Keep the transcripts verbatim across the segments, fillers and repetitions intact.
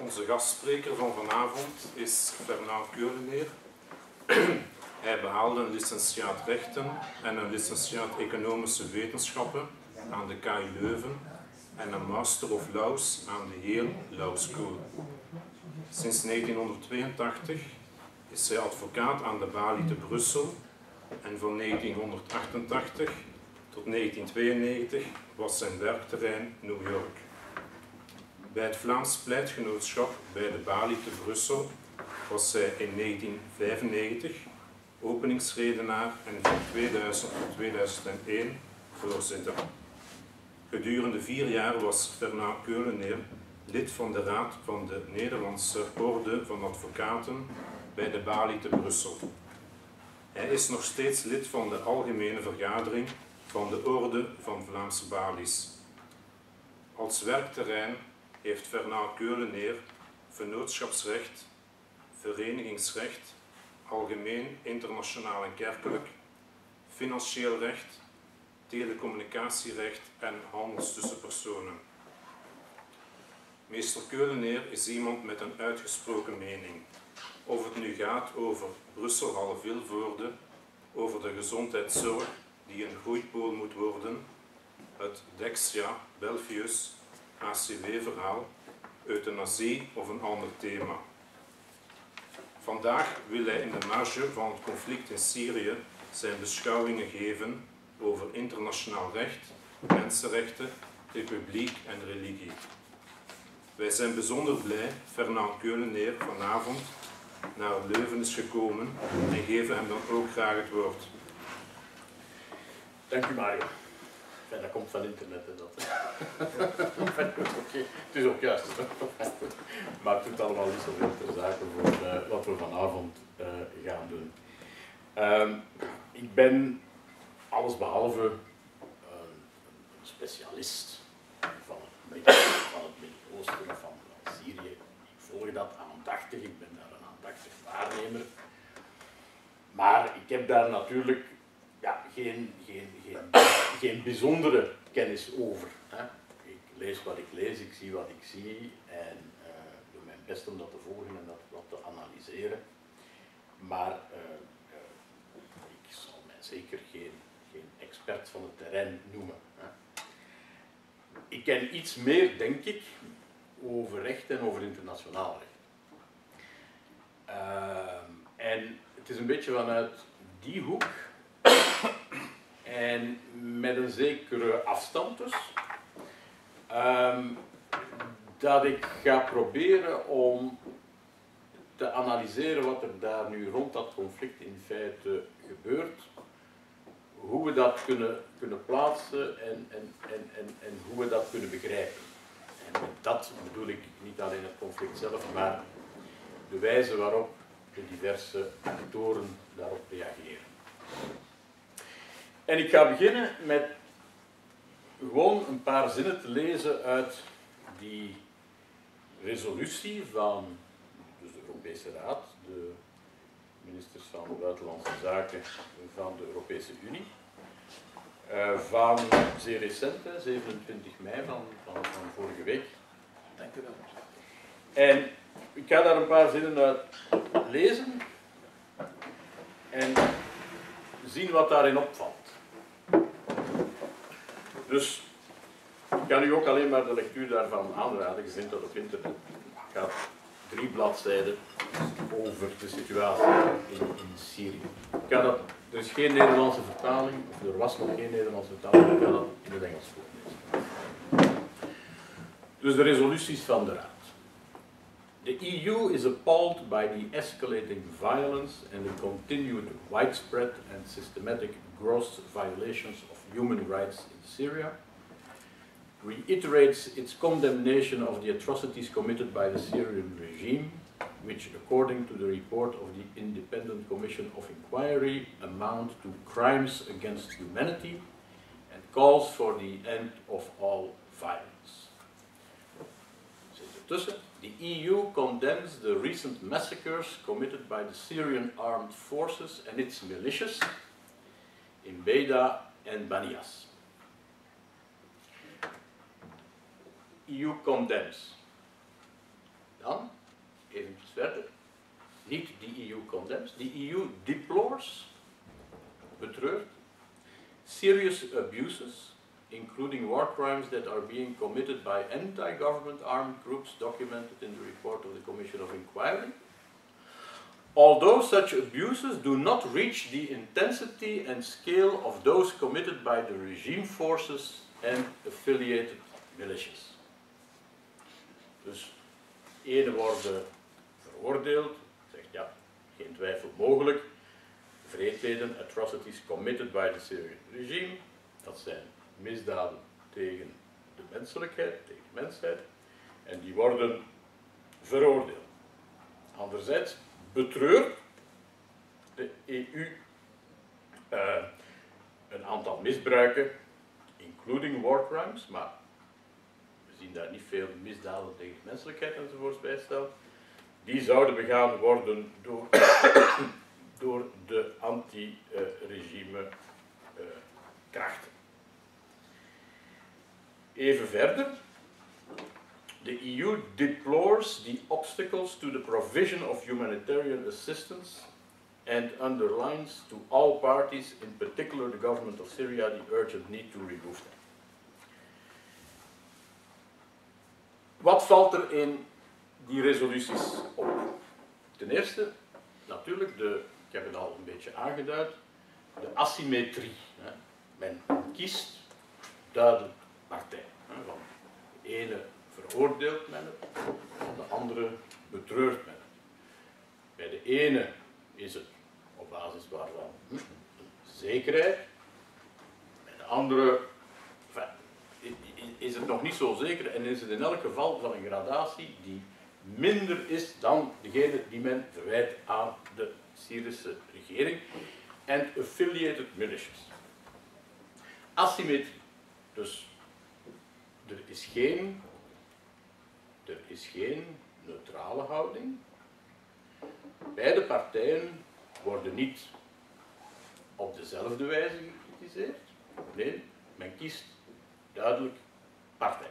Onze gastspreker van vanavond is Fernand Keuleneer. Hij behaalde een licentiaat rechten en een licentiaat economische wetenschappen aan de K U Leuven en een Master of Laws aan de Yale Law School. Sinds negentienhonderdtweeëntachtig is hij advocaat aan de Balie te Brussel en van negentienhonderdachtentachtig tot negentientweeënnegentig was zijn werkterrein New York. Bij het Vlaams Pleitgenootschap bij de Balie te Brussel was hij in negentienvijfennegentig openingsredenaar en van tweeduizend tot tweeduizendéén voorzitter. Gedurende vier jaar was Fernand Keuleneer lid van de Raad van de Nederlandse Orde van Advocaten bij de Balie te Brussel. Hij is nog steeds lid van de Algemene Vergadering van de Orde van Vlaamse Balies. Als werkterrein heeft Fernand Keuleneer vennootschapsrecht, verenigingsrecht, algemeen, internationaal en kerkelijk, financieel recht, telecommunicatierecht en handels tussen personen. Meester Keuleneer is iemand met een uitgesproken mening. Of het nu gaat over Brussel-Halle-Vilvoorde, over de gezondheidszorg die een groeipool moet worden, het Dexia, Belfius, A C W-verhaal, euthanasie of een ander thema. Vandaag wil hij in de marge van het conflict in Syrië zijn beschouwingen geven over internationaal recht, mensenrechten, republiek en religie. Wij zijn bijzonder blij Fernand Keuleneer vanavond naar Leuven is gekomen en geven hem dan ook graag het woord. Dank u, Mario. Ja, dat komt van internet, hè, dat. Okay. Het is ook juist. Maar het doet allemaal niet zoveel ter zake voor uh, wat we vanavond uh, gaan doen. Uh, ik ben allesbehalve uh, een specialist van het Midden-Oosten of van Syrië. Ik volg dat aandachtig, ik ben daar een aandachtig waarnemer. Maar ik heb daar natuurlijk ja, geen, geen, geen, geen bijzondere kennis over. Hè. Ik lees wat ik lees, ik zie wat ik zie en uh, doe mijn best om dat te volgen en dat wat te analyseren. Maar uh, uh, ik zal mij zeker geen, geen expert van het terrein noemen. Hè. Ik ken iets meer, denk ik, over recht en over internationaal recht. Uh, en het is een beetje vanuit die hoek en met een zekere afstand dus, um, dat ik ga proberen om te analyseren wat er daar nu rond dat conflict in feite gebeurt, hoe we dat kunnen, kunnen plaatsen en, en, en, en, en hoe we dat kunnen begrijpen. En met dat bedoel ik niet alleen het conflict zelf, maar de wijze waarop de diverse actoren daarop reageren. En ik ga beginnen met gewoon een paar zinnen te lezen uit die resolutie van dus de Europese Raad, de ministers van Buitenlandse Zaken van de Europese Unie, uh, van zeer recent, zevenentwintig mei van, van, van vorige week. Dank u wel. En ik ga daar een paar zinnen uit lezen en zien wat daarin opvalt. Dus ik kan u ook alleen maar de lectuur daarvan aanraden. Je vindt dat op internet. Het gaat drie bladzijden over de situatie in, in Syrië. Ik ga dat, er is geen Nederlandse vertaling, of er was nog geen Nederlandse vertaling, ik ga dat in het Engels voorlezen. Dus de resoluties van de Raad. The E U is appalled by the escalating violence and the continued widespread and systematic gross violations of human rights in Syria, reiterates its condemnation of the atrocities committed by the Syrian regime, which, according to the report of the Independent Commission of Inquiry, amount to crimes against humanity, and calls for the end of all violence. Zit ertussen. The E U condemns the recent massacres committed by the Syrian armed forces and its militias in Beida and Banias. E U condemns. Dan, even verder, niet de E U condemns, de E U deplores, betreurt, serious abuses, including war crimes that are being committed by anti-government armed groups documented in the report of the Commission of Inquiry, although such abuses do not reach the intensity and scale of those committed by the regime forces and affiliated militias. Dus, ene worden veroordeeld, zegt ja, geen twijfel mogelijk, wreedheden, atrocities committed by the Syrian regime, dat zijn misdaden tegen de menselijkheid, tegen de mensheid, en die worden veroordeeld. Anderzijds betreurt de E U uh, een aantal misbruiken, including war crimes, maar we zien daar niet veel misdaden tegen de menselijkheid enzovoorts bij staan, die zouden begaan worden door, door de anti-regime uh, krachten. Even verder. The E U deplores the obstacles to the provision of humanitarian assistance and underlines to all parties, in particular the government of Syria, the urgent need to remove them. Wat valt er in die resoluties op? Ten eerste, natuurlijk, de, ik heb het al een beetje aangeduid, de asymmetrie. Hè. Men kiest duidelijk partij. Hè. Van de ene veroordeelt men het, van de andere betreurt men het. Bij de ene is het op basis waarvan hm, zekerheid, bij de andere enfin, is het nog niet zo zeker en is het in elk geval van een gradatie die minder is dan degene die men verwijt aan de Syrische regering en affiliated militias. Asymmetrie. Dus er is geen, er is geen neutrale houding. Beide partijen worden niet op dezelfde wijze gekritiseerd. Nee, men kiest duidelijk partij.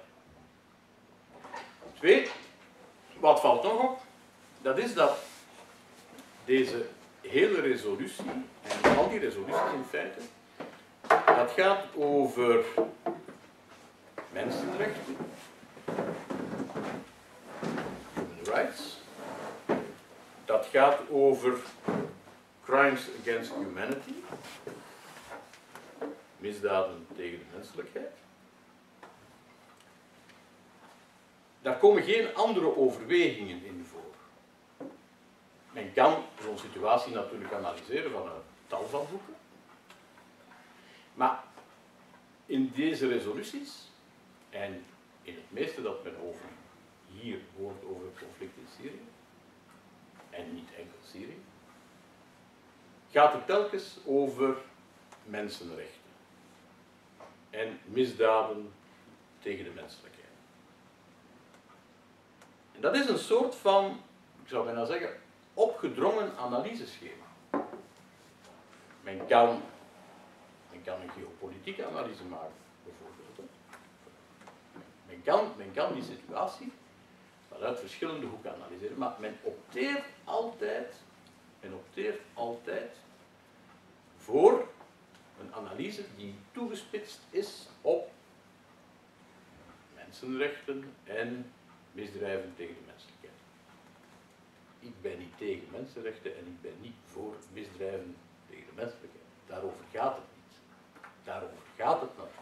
Twee, wat valt nog op? Dat is dat deze hele resolutie, en al die resoluties in feite, dat gaat over mensenrechten, human rights, dat gaat over crimes against humanity, misdaden tegen de menselijkheid. Daar komen geen andere overwegingen in voor. Men kan zo'n situatie natuurlijk analyseren van een tal van boeken. Maar in deze resoluties, en in het meeste dat men over hier hoort over het conflict in Syrië, en niet enkel Syrië, gaat het telkens over mensenrechten en misdaden tegen de menselijkheid. En dat is een soort van, ik zou bijna zeggen, opgedrongen analyseschema. Men kan, men kan een geopolitieke analyse maken, bijvoorbeeld. Men kan, men kan die situatie vanuit verschillende hoeken analyseren, maar men opteert altijd, men opteert altijd voor een analyse die toegespitst is op mensenrechten en misdrijven tegen de menselijkheid. Ik ben niet tegen mensenrechten en ik ben niet voor misdrijven tegen de menselijkheid. Daarover gaat het niet. Daarover gaat het natuurlijk.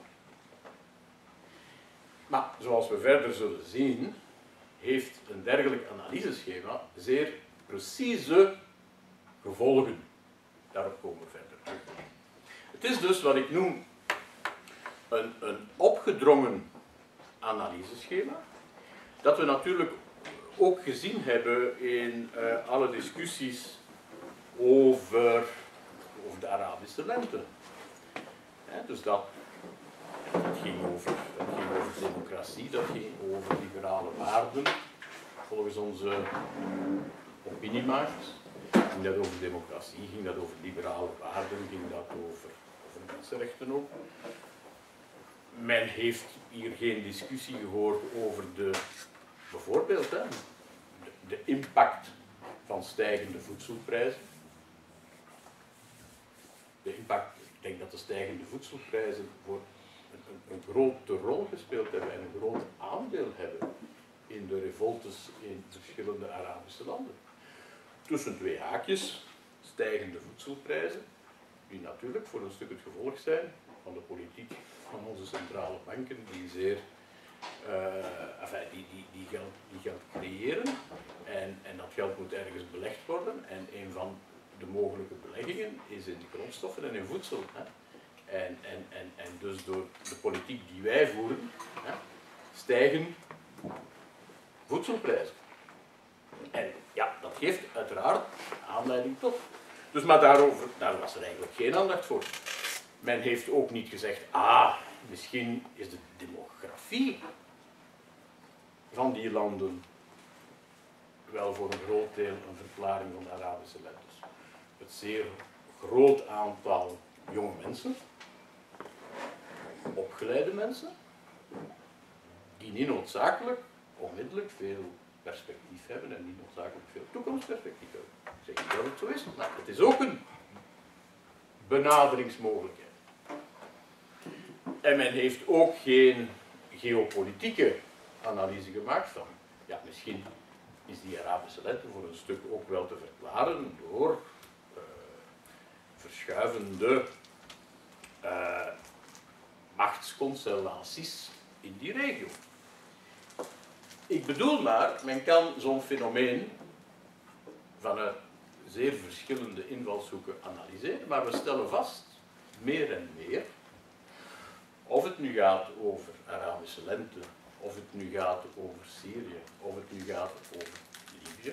Maar zoals we verder zullen zien, heeft een dergelijk analyseschema zeer precieze gevolgen. Daarop komen we verder terug. Het is dus wat ik noem een, een opgedrongen analyseschema, dat we natuurlijk ook gezien hebben in uh, alle discussies over, over de Arabische lente. He, dus dat, dat, ging over, dat ging over democratie, dat ging over liberale waarden, volgens onze opiniemakers. Ging dat over democratie, ging dat over liberale waarden, ging dat over, over mensenrechten ook. Men heeft hier geen discussie gehoord over de, bijvoorbeeld, hè, de impact van stijgende voedselprijzen. De impact, ik denk dat de stijgende voedselprijzen voor een, een, een grote rol gespeeld hebben en een groot aandeel hebben in de revoltes in verschillende Arabische landen. Tussen twee haakjes, stijgende voedselprijzen, die natuurlijk voor een stuk het gevolg zijn van de politiek van onze centrale banken, die zeer uh, enfin, die, die, die, geld, die geld creëren en, en dat geld moet ergens belegd worden en een van de mogelijke beleggingen is in grondstoffen en in voedsel. Hè. En, en, en, en dus door de politiek die wij voeren, hè, stijgen voedselprijzen. En ja, dat geeft uiteraard aanleiding tot. Dus maar daarover, daar was er eigenlijk geen aandacht voor. Men heeft ook niet gezegd, ah, misschien is de demografie van die landen wel voor een groot deel een verklaring van de Arabische lentes. Het zeer groot aantal jonge mensen, opgeleide mensen, die niet noodzakelijk onmiddellijk veel perspectief hebben en niet noodzakelijk veel toekomstperspectief hebben. Ik zeg niet dat het zo is, maar het is ook een benaderingsmogelijkheid. En men heeft ook geen geopolitieke analyse gemaakt van, ja, misschien is die Arabische lente voor een stuk ook wel te verklaren door uh, verschuivende uh, machtsconstellaties in die regio. Ik bedoel maar, men kan zo'n fenomeen vanuit zeer verschillende invalshoeken analyseren, maar we stellen vast, meer en meer, of het nu gaat over Arabische lente, of het nu gaat over Syrië, of het nu gaat over Libië,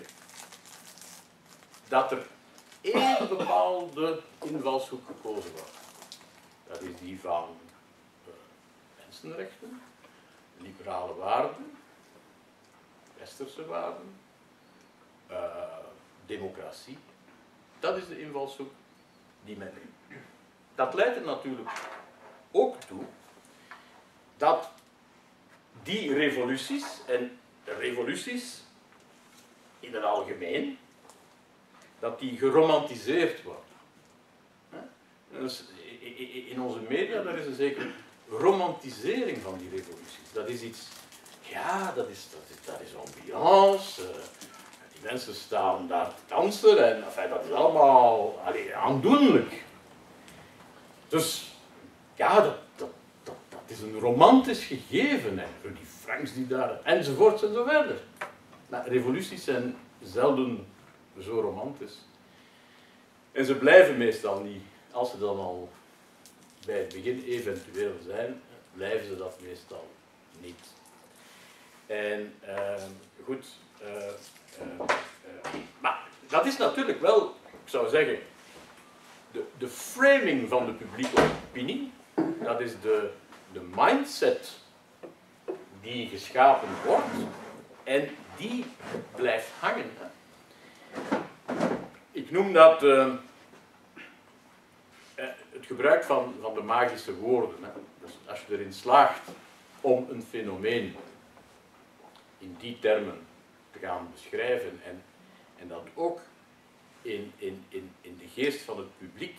dat er één bepaalde invalshoek gekozen wordt. Dat is die van uh, mensenrechten, liberale waarden, westerse waarden, uh, democratie. Dat is de invalshoek die men neemt. Dat leidt er natuurlijk ook toe dat die revoluties, en revoluties in het algemeen, dat die geromantiseerd worden. Dus in onze media daar is een zekere romantisering van die revoluties. Dat is iets, ja, dat is, dat is, dat is ambiance, uh, die mensen staan daar te dansen en enfin, dat is allemaal allez, aandoenlijk. Dus ja, dat, dat, dat, dat is een romantisch gegeven en Rudy Franks die daar, enzovoorts en zo verder. Maar revoluties zijn zelden zo romantisch. En ze blijven meestal niet. Als ze dan al bij het begin eventueel zijn, blijven ze dat meestal niet. En uh, goed, uh, uh, uh, maar dat is natuurlijk wel, ik zou zeggen, de, de framing van de publieke opinie, dat is de, de mindset die geschapen wordt en die blijft hangen. Hè. Ik noem dat uh, het gebruik van, van de magische woorden. Hè. Dus als je erin slaagt om een fenomeen in die termen te gaan beschrijven en, en dat ook in, in, in, in de geest van het publiek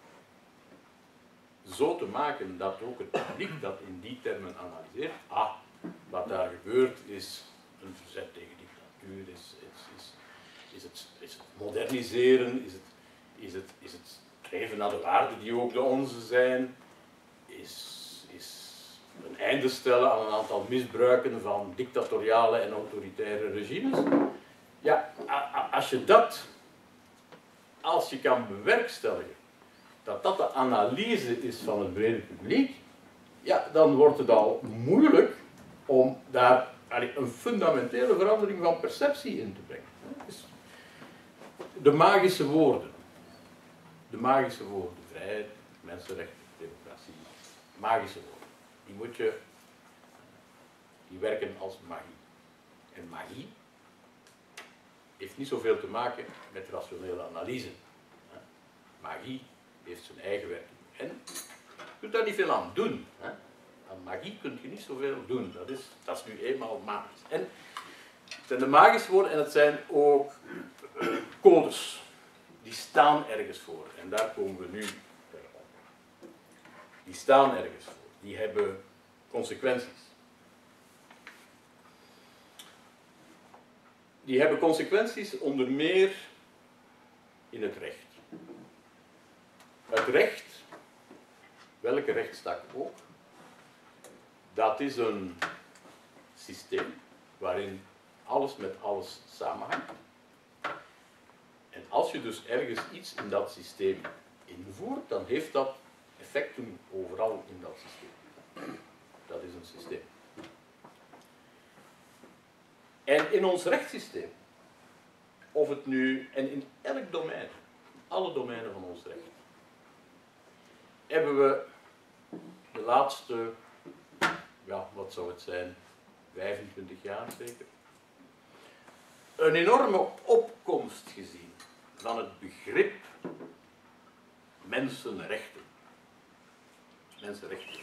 zo te maken dat ook het publiek dat in die termen analyseert, ah, wat daar gebeurt is een verzet tegen dictatuur, is, is, is, is, het, is het moderniseren, is het, is, het, is het streven naar de waarden die ook de onze zijn, is, is een einde stellen aan een aantal misbruiken van dictatoriale en autoritaire regimes. Ja, als je dat, als je kan bewerkstelligen, dat dat de analyse is van het brede publiek, ja, dan wordt het al moeilijk om daar een fundamentele verandering van perceptie in te brengen. Dus de magische woorden, de magische woorden, vrijheid, mensenrechten, democratie, magische woorden, die moet je, die werken als magie. En magie heeft niet zoveel te maken met rationele analyse. Magie heeft zijn eigen werking. En je kunt daar niet veel aan doen. Hè? Aan magie kun je niet zoveel doen. Dat is, dat is nu eenmaal magisch. En zijn de magische woorden en het zijn ook codes. Die staan ergens voor. En daar komen we nu op. Die staan ergens voor. Die hebben consequenties. Die hebben consequenties onder meer in het recht. Het recht, welke rechtstak ook, dat is een systeem waarin alles met alles samenhangt. En als je dus ergens iets in dat systeem invoert, dan heeft dat effecten overal in dat systeem. Dat is een systeem. En in ons rechtssysteem, of het nu, en in elk domein, alle domeinen van ons recht, hebben we de laatste, ja, wat zou het zijn, vijfentwintig jaar zeker, een enorme opkomst gezien van het begrip mensenrechten. Mensenrechten.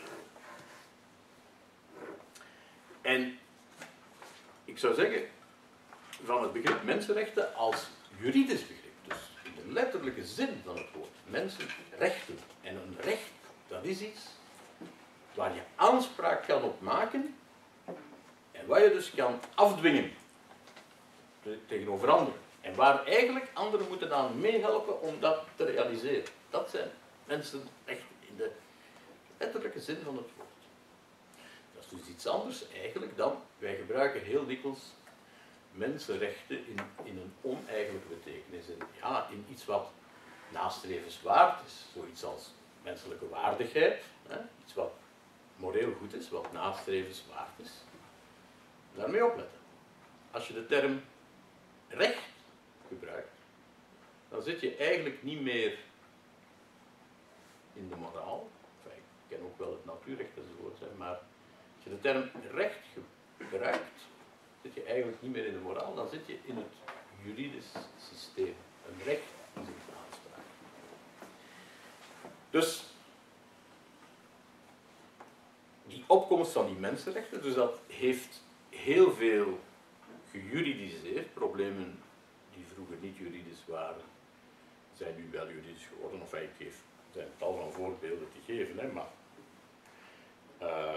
En ik zou zeggen, van het begrip mensenrechten als juridisch begrip, dus in de letterlijke zin van het woord, mensenrechten. En een recht, dat is iets waar je aanspraak kan op maken en waar je dus kan afdwingen tegenover anderen. En waar eigenlijk anderen moeten aan meehelpen om dat te realiseren. Dat zijn mensenrechten in de letterlijke zin van het woord. Dat is dus iets anders eigenlijk dan, wij gebruiken heel dikwijls mensenrechten in, in een oneigenlijke betekenis. En ja, in iets wat nastrevenswaard is. Zoiets als menselijke waardigheid. Hè? Iets wat moreel goed is, wat nastrevenswaard is. Daarmee opletten. Als je de term recht gebruikt, dan zit je eigenlijk niet meer in de moraal. Enfin, ik ken ook wel het natuurrecht enzovoort, maar als je de term recht gebruikt, zit je eigenlijk niet meer in de moraal, dan zit je in het juridisch systeem. Een recht is een aanspraak. Dus die opkomst van die mensenrechten, dus dat heeft heel veel gejuridiseerd. Problemen die vroeger niet juridisch waren, zijn nu wel juridisch geworden. Of ik geef, er zijn tal van voorbeelden te geven, hè, maar uh,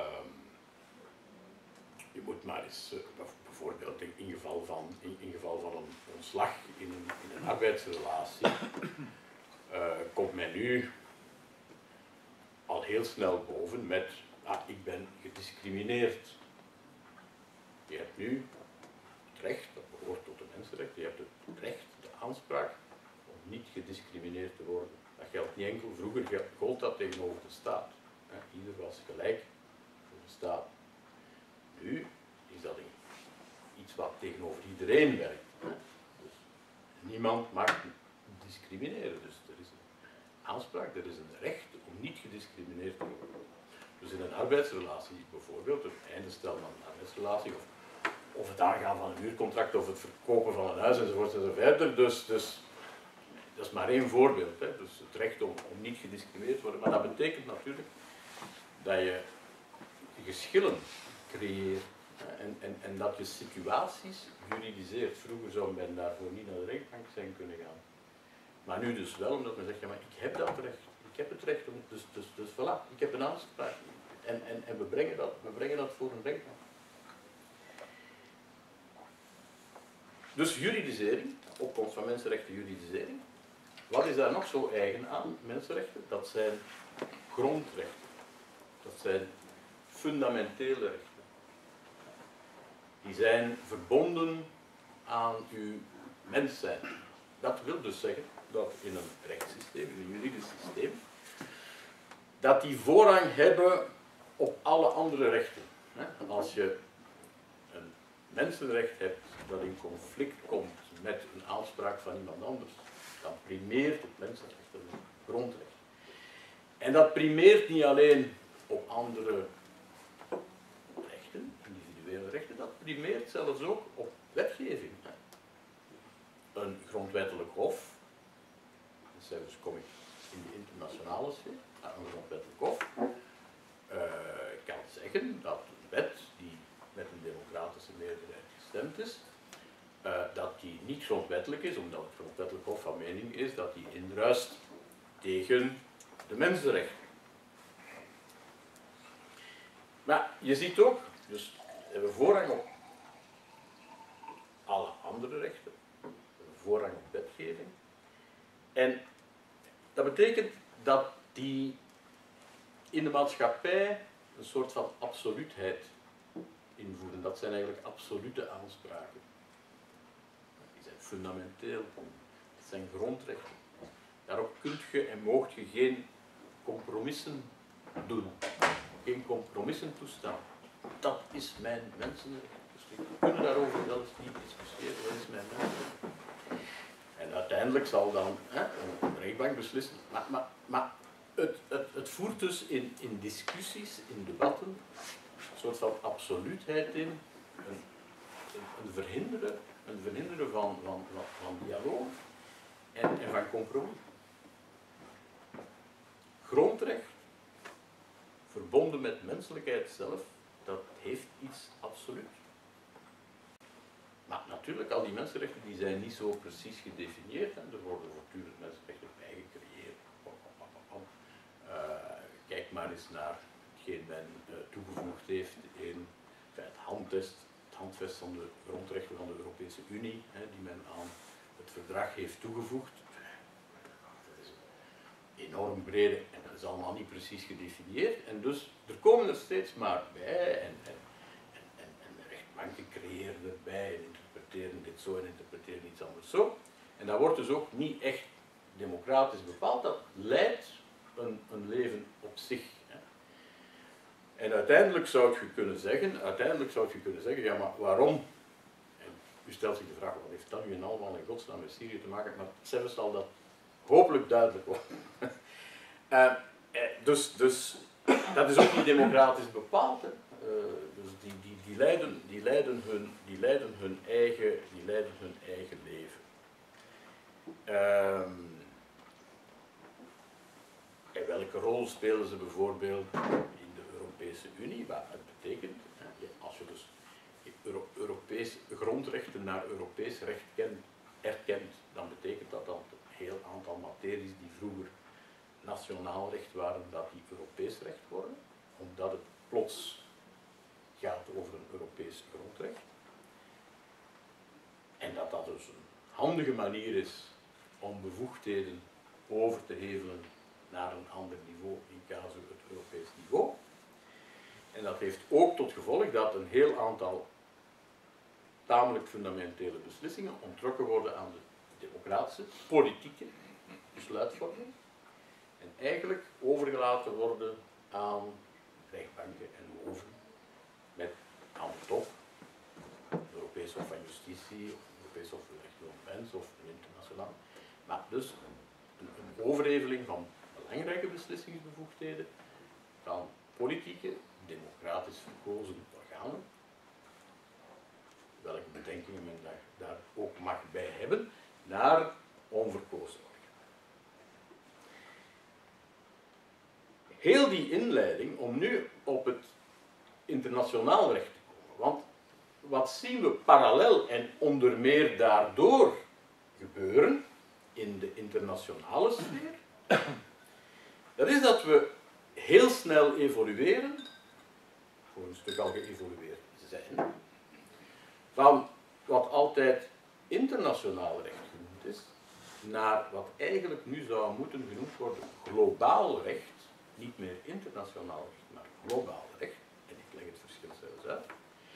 je moet maar eens, uh, bijvoorbeeld in, in, geval van, in, in geval van een ontslag in een, in een arbeidsrelatie, uh, komt men nu al heel snel boven met, ah, ik ben gediscrimineerd. Je hebt nu het recht, dat behoort tot de mensenrechten, je hebt het recht, de aanspraak om niet gediscrimineerd te worden. Dat geldt niet enkel, vroeger gold dat tegenover de staat. Ieder was gelijk voor de staat. Nu is dat iets wat tegenover iedereen werkt. Dus niemand mag discrimineren. Dus er is een aanspraak, er is een recht om niet gediscrimineerd te worden. Dus in een arbeidsrelatie bijvoorbeeld, het einde stellen van een arbeidsrelatie, of, of het aangaan van een huurcontract, of het verkopen van een huis enzovoort enzovoort. Dus, dus dat is maar één voorbeeld. Hè. Dus het recht om, om niet gediscrimineerd te worden. Maar dat betekent natuurlijk dat je geschillen creëert en, en, en dat je situaties juridiseert. Vroeger zou men daarvoor niet naar de rechtbank zijn kunnen gaan. Maar nu dus wel, omdat men zegt, ja maar ik heb dat recht. Ik heb het recht om, dus, dus, dus voilà, ik heb een aanspraak. En, en, en we, brengen dat, we brengen dat voor een rechtbank. Dus juridisering, opkomst van mensenrechten, juridisering. Wat is daar nog zo eigen aan, mensenrechten? Dat zijn grondrechten. Dat zijn fundamentele rechten. Die zijn verbonden aan uw mens zijn. Dat wil dus zeggen dat in een rechtssysteem, in een juridisch systeem, dat die voorrang hebben op alle andere rechten. Als je een mensenrecht hebt dat in conflict komt met een aanspraak van iemand anders, dan primeert het mensenrecht, dat is een grondrecht. En dat primeert niet alleen op andere rechten, individuele rechten, dat primeert zelfs ook op wetgeving. Een grondwettelijk hof, dus kom ik in de internationale sfeer, een grondwettelijk hof uh, kan zeggen dat een wet die met een democratische meerderheid gestemd is, uh, dat die niet grondwettelijk is, omdat het grondwettelijk hof van mening is dat die indruist tegen de mensenrechten. Maar je ziet ook, dus we hebben voorrang op alle andere rechten, we hebben voorrang op wetgeving. En dat betekent dat die in de maatschappij een soort van absoluutheid invoeren. Dat zijn eigenlijk absolute aanspraken. Die zijn fundamenteel, dat zijn grondrechten. Daarop kunt je en moogt je geen compromissen doen, geen compromissen toestaan. Dat is mijn mensenrecht. Dus we kunnen daarover wel eens niet discussiëren, dat is mijn mensenrecht. En uiteindelijk zal dan hè, een rechtbank beslissen. Maar, maar, maar het, het, het voert dus in, in discussies, in debatten, een soort van absoluutheid in, een, een, een verhinderen, een verhinderen van, van, van, van dialoog en, en van compromis. Grondrecht, verbonden met menselijkheid zelf, dat heeft iets absoluut. Maar natuurlijk, al die mensenrechten die zijn niet zo precies gedefinieerd. Hè. Er worden voortdurend mensenrechten bijgecreëerd. Uh, kijk maar eens naar hetgeen men uh, toegevoegd heeft in enfin, het, handvest, het handvest van de grondrechten van de Europese Unie, hè, die men aan het verdrag heeft toegevoegd. Dat is enorm breed en dat is allemaal niet precies gedefinieerd. En dus, er komen er steeds maar bij en, en, en, en, en de rechtbanken creëren erbij en interpreteren dit zo en interpreteren iets anders zo. En dat wordt dus ook niet echt democratisch bepaald, dat leidt een, een leven op zich. Hè. En uiteindelijk zou je kunnen zeggen, uiteindelijk zou je kunnen zeggen, ja maar waarom? En u stelt zich de vraag, wat heeft dat nu allemaal in godsnaam met Syrië te maken? Maar zelfs zal dat hopelijk duidelijk worden. uh, dus, dus dat is ook niet democratisch bepaald. Hè. Uh, dus die, die, die, leiden, die, leiden hun, die, leiden hun eigen, die leiden hun eigen leven. Uh, en welke rol spelen ze bijvoorbeeld in de Europese Unie? Wat het betekent, hè, als je dus Euro Europese grondrechten naar Europees recht kent, erkent, dan betekent dat dat een heel aantal materies die vroeger nationaal recht waren, dat die Europees recht worden, omdat het plots gaat over een Europees grondrecht. En dat dat dus een handige manier is om bevoegdheden over te hevelen naar een ander niveau, in casu het Europees niveau. En dat heeft ook tot gevolg dat een heel aantal tamelijk fundamentele beslissingen onttrokken worden aan de democratische, politieke besluitvorming en eigenlijk overgelaten worden aan rechtbanken en hoven met aan de top het Europees Hof van Justitie, of het Europees Hof voor de Rechten van de Mens of een internationaal. Maar dus een, een overheveling van belangrijke beslissingsbevoegdheden van politieke, democratisch verkozen organen, welke bedenkingen men daar, daar ook mag bij hebben, naar onverkozen organen. Heel die inleiding om nu op het internationaal recht te komen, want wat zien we parallel en onder meer daardoor gebeuren in de internationale sfeer? Dat is dat we heel snel evolueren, voor een stuk al geëvolueerd zijn, van wat altijd internationaal recht genoemd is, naar wat eigenlijk nu zou moeten genoemd worden globaal recht, niet meer internationaal recht, maar globaal recht, en ik leg het verschil zelfs uit.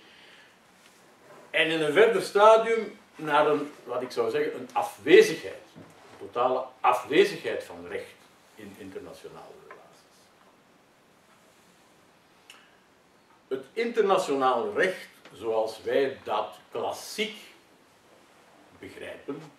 En in een verder stadium naar een, wat ik zou zeggen, een afwezigheid, een totale afwezigheid van recht in internationale relaties. Het internationaal recht, zoals wij dat klassiek begrijpen,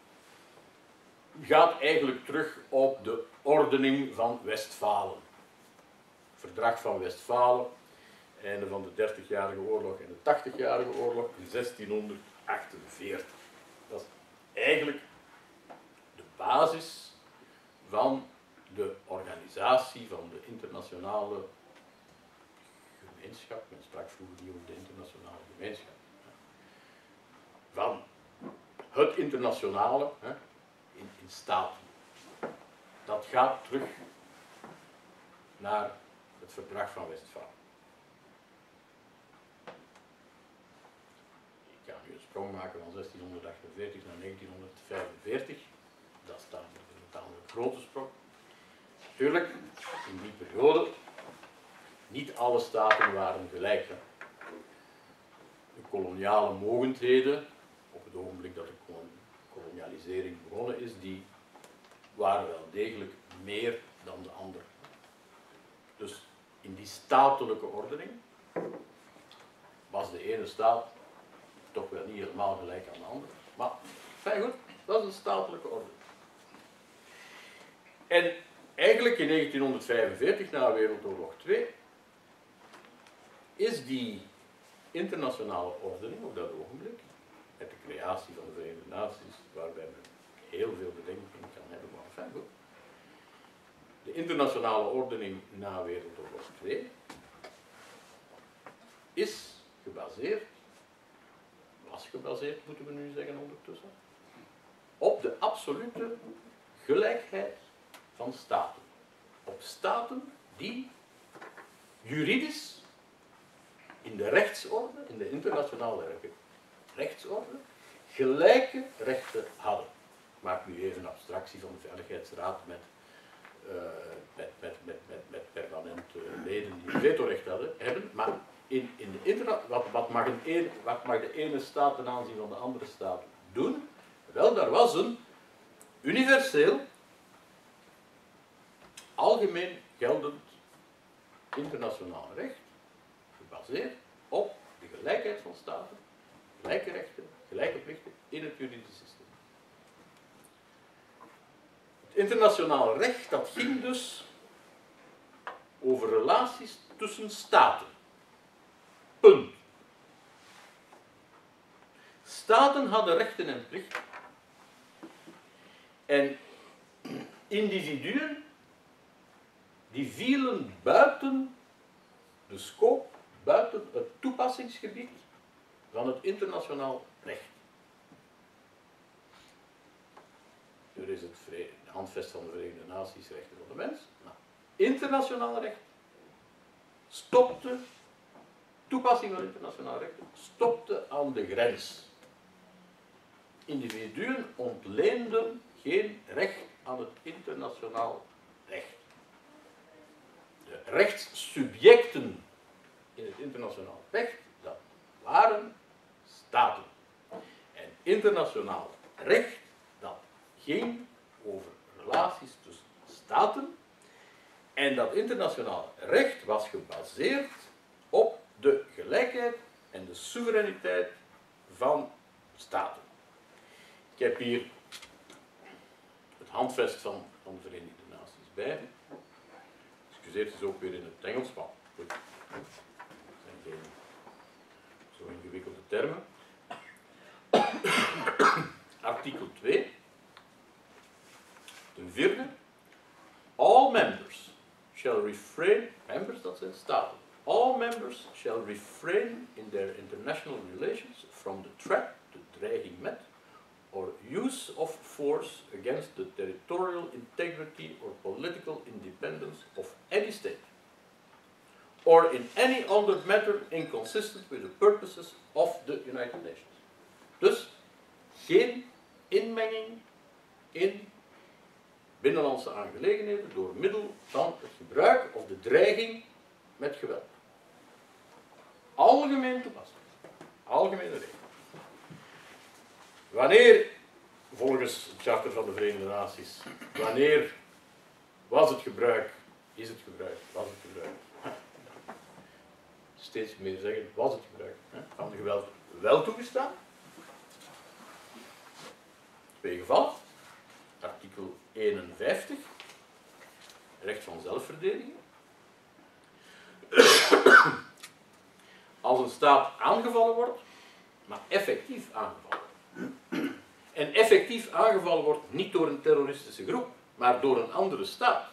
gaat eigenlijk terug op de ordening van Westfalen. Verdrag van Westfalen, einde van de dertigjarige oorlog en de tachtigjarige oorlog in zestienhonderdachtenveertig. Dat is eigenlijk de basis van de organisatie van de internationale gemeenschap. Men sprak vroeger niet over de internationale gemeenschap. Van het internationale, hè, in, in staten. Dat gaat terug naar het verdrag van Westfalen. Ik ga nu een sprong maken van zestienhonderdachtenveertig naar negentienhonderdvijfenveertig. Dat staat een tamelijk grote sprong. Natuurlijk, in die periode, niet alle staten waren gelijk. Hè. De koloniale mogendheden, op het ogenblik dat de kolonialisering begonnen is, die waren wel degelijk meer dan de andere. Dus in die statelijke ordening was de ene staat toch wel niet helemaal gelijk aan de andere. Maar, fijn goed, dat is een statelijke ordening. En eigenlijk in negentienhonderdvijfenveertig, na Wereldoorlog twee, is die internationale ordening op dat ogenblik, met de creatie van de Verenigde Naties, waarbij men heel veel bedenkingen kan hebben, maar fijn goed. De internationale ordening na Wereldoorlog twee is gebaseerd, was gebaseerd, moeten we nu zeggen ondertussen, op de absolute gelijkheid van staten. Op staten die juridisch in de rechtsorde, in de internationale rechtsorde, gelijke rechten hadden. Ik maak nu even een abstractie van de Veiligheidsraad met, uh, met, met, met, met, met permanent uh, leden die vetorecht hadden, hebben, maar in, in de interna wat, wat, mag een een, wat mag de ene staat ten aanzien van de andere staat doen? Wel, daar was een universeel, algemeen geldend internationaal recht, gebaseerd op de gelijkheid van staten, gelijke rechten, gelijke plichten in het juridische systeem. Het internationaal recht, dat ging dus over relaties tussen staten. Punt. Staten hadden rechten en plichten. En individuen die vielen buiten de scope, buiten het toepassingsgebied van het internationaal recht. Er is het handvest van de Verenigde Naties, rechten van de mens. Nou, internationaal recht stopte, toepassing van internationaal recht stopte aan de grens. Individuen ontleenden geen recht aan het internationaal recht. De rechtssubjecten in het internationaal recht, dat waren staten. En internationaal recht, dat ging over relaties tussen staten. En dat internationaal recht was gebaseerd op de gelijkheid en de soevereiniteit van staten. Ik heb hier het handvest van, van de Verenigde Naties bij. Excuseer, het is ook weer in het Engels, maar goed. Het zijn geen zo ingewikkelde termen. Artikel twee. Ten vierde. All members shall refrain, members dat zijn staten, all members shall refrain in their international relations from the threat, de dreiging met, or use of force against the territorial integrity or political independence of any state, or in any other matter inconsistent with the purposes of the United Nations. Dus geen inmenging in binnenlandse aangelegenheden door middel van het gebruik of de dreiging met geweld. Algemeen toepassing. Algemene regel. Wanneer, volgens het Charter van de Verenigde Naties, wanneer was het gebruik, is het gebruik, was het gebruik, steeds meer zeggen, was het gebruik van de geweld wel toegestaan? Twee gevallen. Artikel eenenvijftig, recht van zelfverdediging. Als een staat aangevallen wordt, maar effectief aangevallen. En effectief aangevallen wordt niet door een terroristische groep, maar door een andere staat.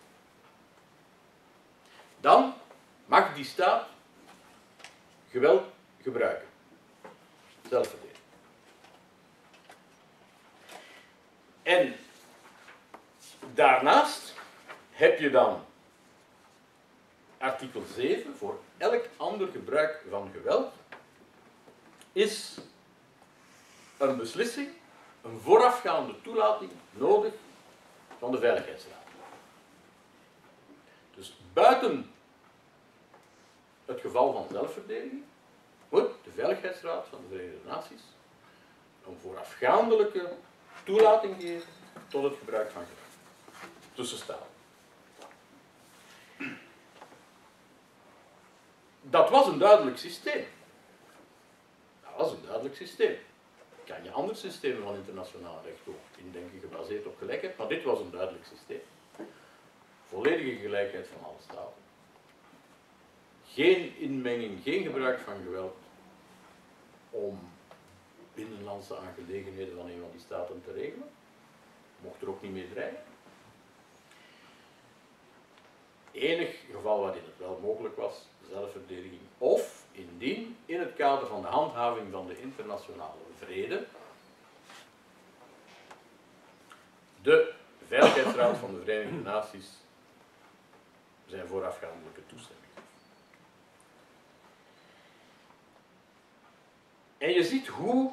Dan mag die staat geweld gebruiken. Zelfverdediging. En daarnaast heb je dan artikel zeven, voor elk ander gebruik van geweld is een beslissing, een voorafgaande toelating nodig van de Veiligheidsraad. Dus buiten het geval van zelfverdediging moet de Veiligheidsraad van de Verenigde Naties een voorafgaandelijke toelating geven tot het gebruik van geweld tussen staten. Dat was een duidelijk systeem. Dat was een duidelijk systeem. Kan je andere systemen van internationaal recht ook indenken, gebaseerd op gelijkheid, maar dit was een duidelijk systeem. Volledige gelijkheid van alle staten. Geen inmenging, geen gebruik van geweld om binnenlandse aangelegenheden van een van die staten te regelen. Mocht er ook niet mee dreigen. Enig geval waarin het wel mogelijk was, zelfverdediging, of indien in het kader van de handhaving van de internationale vrede de Veiligheidsraad van de Verenigde Naties zijn voorafgaandelijke toestemming. En je ziet hoe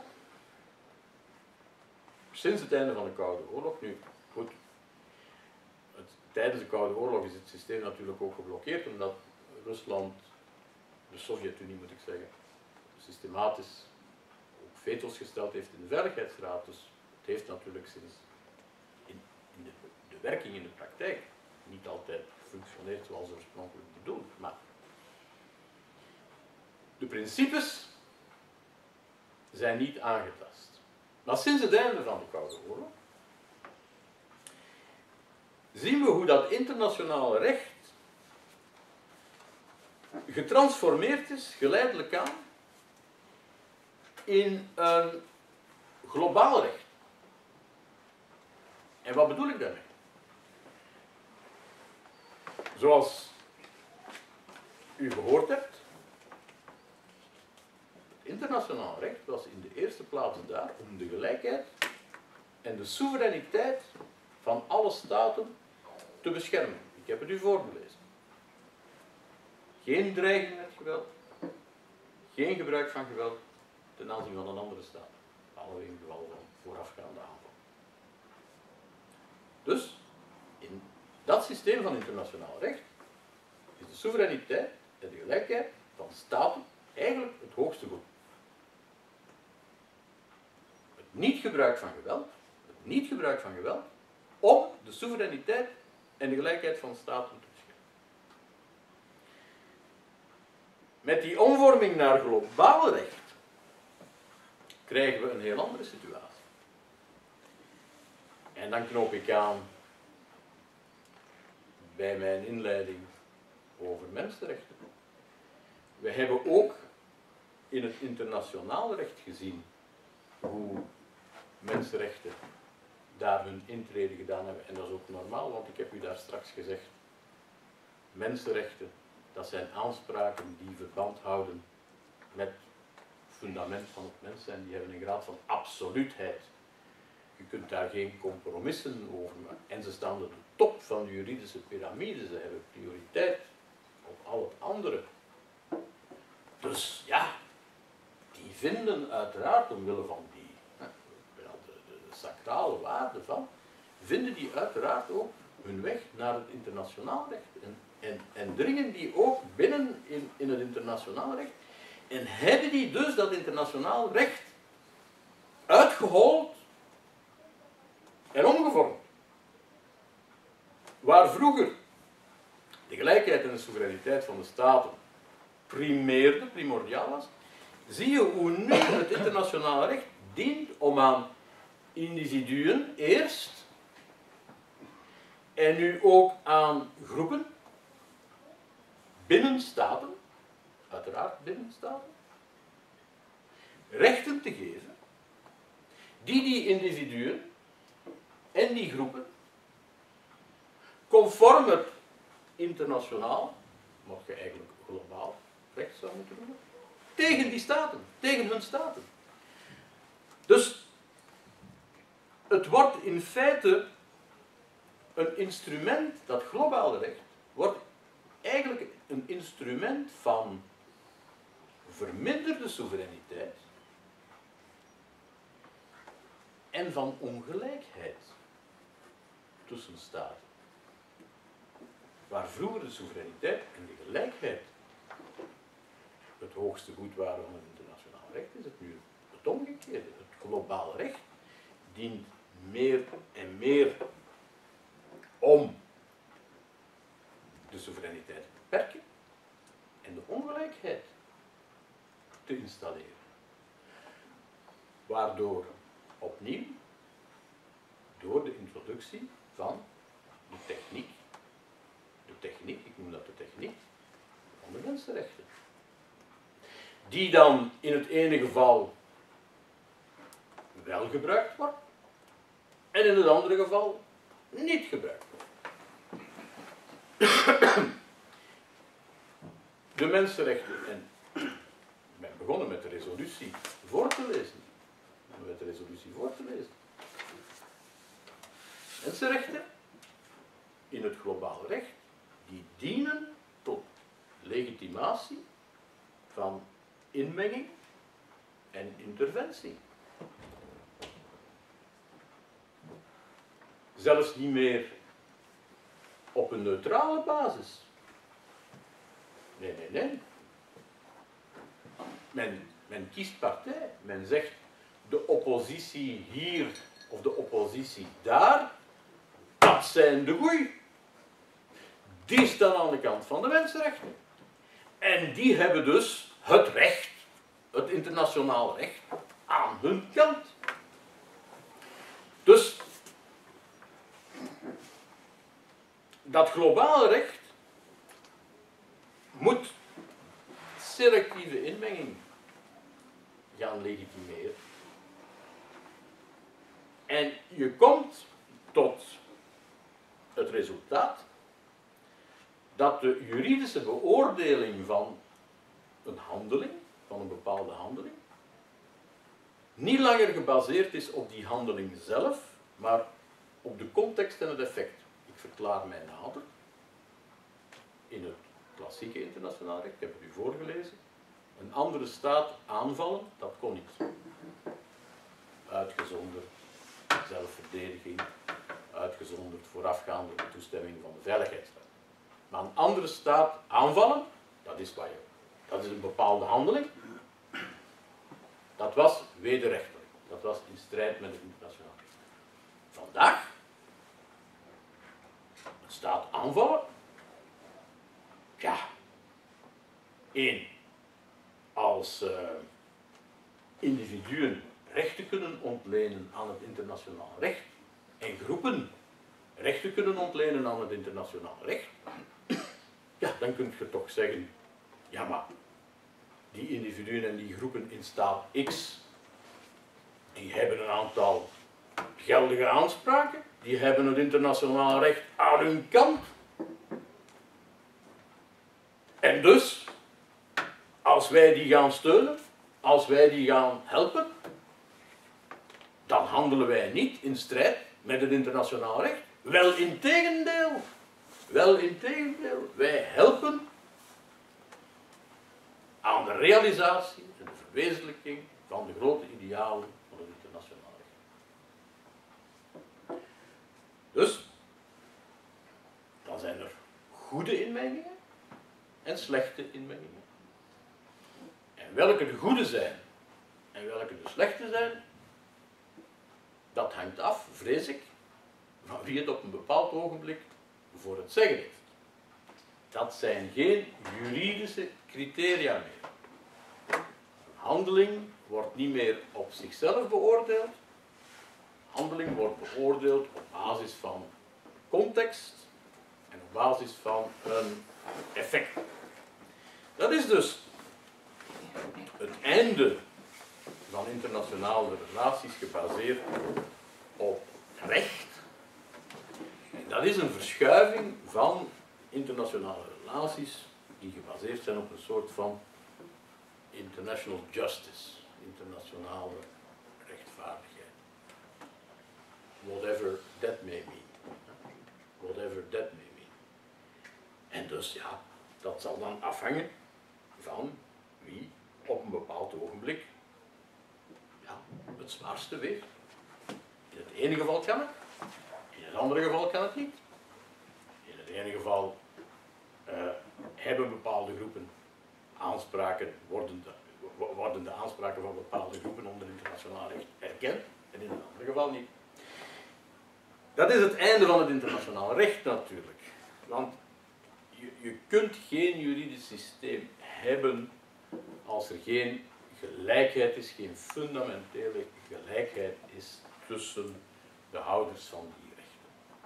sinds het einde van de Koude Oorlog, nu goed, het, tijdens de Koude Oorlog is het systeem natuurlijk ook geblokkeerd, omdat Rusland, de Sovjet-Unie moet ik zeggen, systematisch ook veto's gesteld heeft in de Veiligheidsraad. Dus het heeft natuurlijk sinds in, in de, de werking in de praktijk niet altijd functioneert zoals oorspronkelijk bedoeld. Maar de principes zijn niet aangetast. Maar sinds het einde van de Koude Oorlog zien we hoe dat internationale recht getransformeerd is, geleidelijk aan, in een globaal recht. En wat bedoel ik daarmee? Zoals u gehoord hebt, het internationaal recht was in de eerste plaats daar om de gelijkheid en de soevereiniteit van alle staten te beschermen. Ik heb het u voorgelezen. Geen dreiging met geweld, geen gebruik van geweld ten aanzien van een andere staat, behalve in geval van voorafgaande aanval. Dus, in dat systeem van internationaal recht is de soevereiniteit en de gelijkheid van staten eigenlijk het hoogste goed. Het niet-gebruik van geweld, het niet-gebruik van geweld, om de soevereiniteit en de gelijkheid van staten te beschermen. Met die omvorming naar globaal recht krijgen we een heel andere situatie. En dan knoop ik aan bij mijn inleiding over mensenrechten. We hebben ook in het internationaal recht gezien hoe mensenrechten daar hun intrede gedaan hebben. En dat is ook normaal, want ik heb u daar straks gezegd, mensenrechten, dat zijn aanspraken die verband houden met het fundament van het mens zijn. Die hebben een graad van absoluutheid. Je kunt daar geen compromissen over maken. En ze staan op de top van de juridische piramide. Ze hebben prioriteit op al het andere. Dus ja, die vinden uiteraard, omwille van die hè, de, de, de sacrale waarde van, vinden die uiteraard ook hun weg naar het internationaal recht. En, en, en dringen die ook binnen in, in het internationaal recht. En hebben die dus dat internationaal recht uitgehold en omgevormd. Waar vroeger de gelijkheid en de soevereiniteit van de staten primeerde, primordiaal was, zie je hoe nu het internationaal recht dient om aan individuen eerst en nu ook aan groepen binnen staten, uiteraard binnen staten, rechten te geven die die individuen en die groepen conform het internationaal, wat je eigenlijk globaal recht zou moeten doen, tegen die staten, tegen hun staten. Dus het wordt in feite een instrument, dat globale recht, wordt eigenlijk een instrument van verminderde soevereiniteit en van ongelijkheid tussen staten. Waar vroeger de soevereiniteit en de gelijkheid het hoogste goed waren van het internationaal recht, is het nu het omgekeerde. Het globaal recht dient meer en meer om de soevereiniteit te beperken en de ongelijkheid te installeren. Waardoor opnieuw, door de introductie van de techniek, de techniek, ik noem dat de techniek, van de mensenrechten, die dan in het ene geval wel gebruikt wordt en in het andere geval niet gebruikt wordt. De mensenrechten, en ik ben begonnen met de resolutie voor te lezen, met de resolutie voor te lezen. Mensenrechten in het globaal recht, die dienen tot legitimatie van inmenging en interventie. Zelfs niet meer op een neutrale basis. Nee, nee, nee. Men, men kiest partij. Men zegt de oppositie hier of de oppositie daar, dat zijn de goeie. Die staan aan de kant van de mensenrechten. En die hebben dus het recht, het internationaal recht, aan hun kant. Dus dat globale recht moet selectieve inmenging gaan legitimeren. En je komt tot het resultaat dat de juridische beoordeling van een handeling, van een bepaalde handeling, niet langer gebaseerd is op die handeling zelf, maar op de context en het effect. Ik verklaar mij nader. In het klassieke internationaal recht, ik heb het u voorgelezen, een andere staat aanvallen, dat kon niet. Uitgezonderd zelfverdediging, uitgezonderd voorafgaande de toestemming van de Veiligheidsraad. Maar een andere staat aanvallen, dat is, wat je, dat is een bepaalde handeling, dat was wederrechtelijk. Dat was in strijd met het internationaal recht. Vandaag, een staat aanvallen, ja, één, als uh, individuen rechten kunnen ontlenen aan het internationaal recht en groepen rechten kunnen ontlenen aan het internationaal recht, ja, dan kun je toch zeggen, ja maar, die individuen en die groepen in staat X, die hebben een aantal geldige aanspraken, die hebben het internationaal recht aan hun kant. En dus, als wij die gaan steunen, als wij die gaan helpen, dan handelen wij niet in strijd met het internationaal recht. Wel in tegendeel. Wel in tegendeel. Wij helpen aan de realisatie en de verwezenlijking van de grote idealen van het internationaal recht. Dus, dan zijn er goede inmengingen en slechte inmengingen. En welke de goede zijn en welke de slechte zijn, dat hangt af, vrees ik, van wie het op een bepaald ogenblik voor het zeggen heeft. Dat zijn geen juridische criteria meer. Een handeling wordt niet meer op zichzelf beoordeeld. Handeling wordt beoordeeld op basis van context en op basis van een effect. Dat is dus het einde van internationale relaties gebaseerd op recht. En dat is een verschuiving van internationale relaties die gebaseerd zijn op een soort van international justice, internationale rechtvaardigheid. Dus ja, dat zal dan afhangen van wie op een bepaald ogenblik ja, het zwaarste weegt. In het ene geval kan het, in het andere geval kan het niet. In het ene geval uh, hebben bepaalde groepen aanspraken, worden de, worden de aanspraken van bepaalde groepen onder internationaal recht erkend, en in het andere geval niet. Dat is het einde van het internationaal recht natuurlijk. Want je, je kunt geen juridisch systeem hebben als er geen gelijkheid is, geen fundamentele gelijkheid is tussen de houders van die rechten.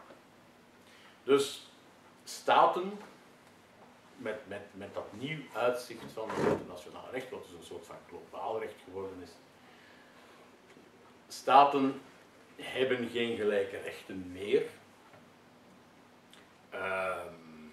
Dus staten met, met, met dat nieuw uitzicht van het internationaal recht, wat dus een soort van globaal recht geworden is, staten hebben geen gelijke rechten meer. Um,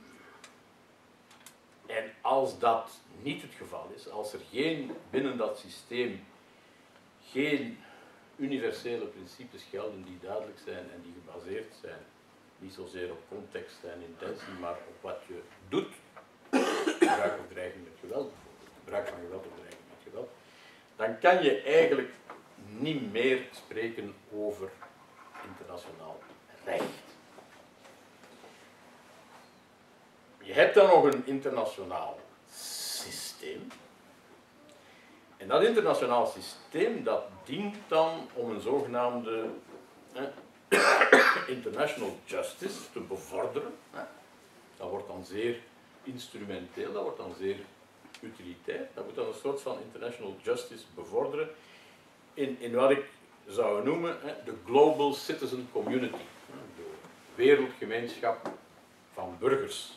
en als dat niet het geval is, als er geen, binnen dat systeem geen universele principes gelden die duidelijk zijn en die gebaseerd zijn, niet zozeer op context en intentie, maar op wat je doet, gebruik of dreiging met geweld, gebruik van geweld of dreiging met geweld, dan kan je eigenlijk niet meer spreken over internationaal recht. Je hebt dan nog een internationaal systeem. En dat internationaal systeem dat dient dan om een zogenaamde eh, international justice te bevorderen. Eh. Dat wordt dan zeer instrumenteel, dat wordt dan zeer utilitair. Dat moet dan een soort van international justice bevorderen in, in wat ik zou noemen eh, de global citizen community. Eh, de wereldgemeenschap van burgers.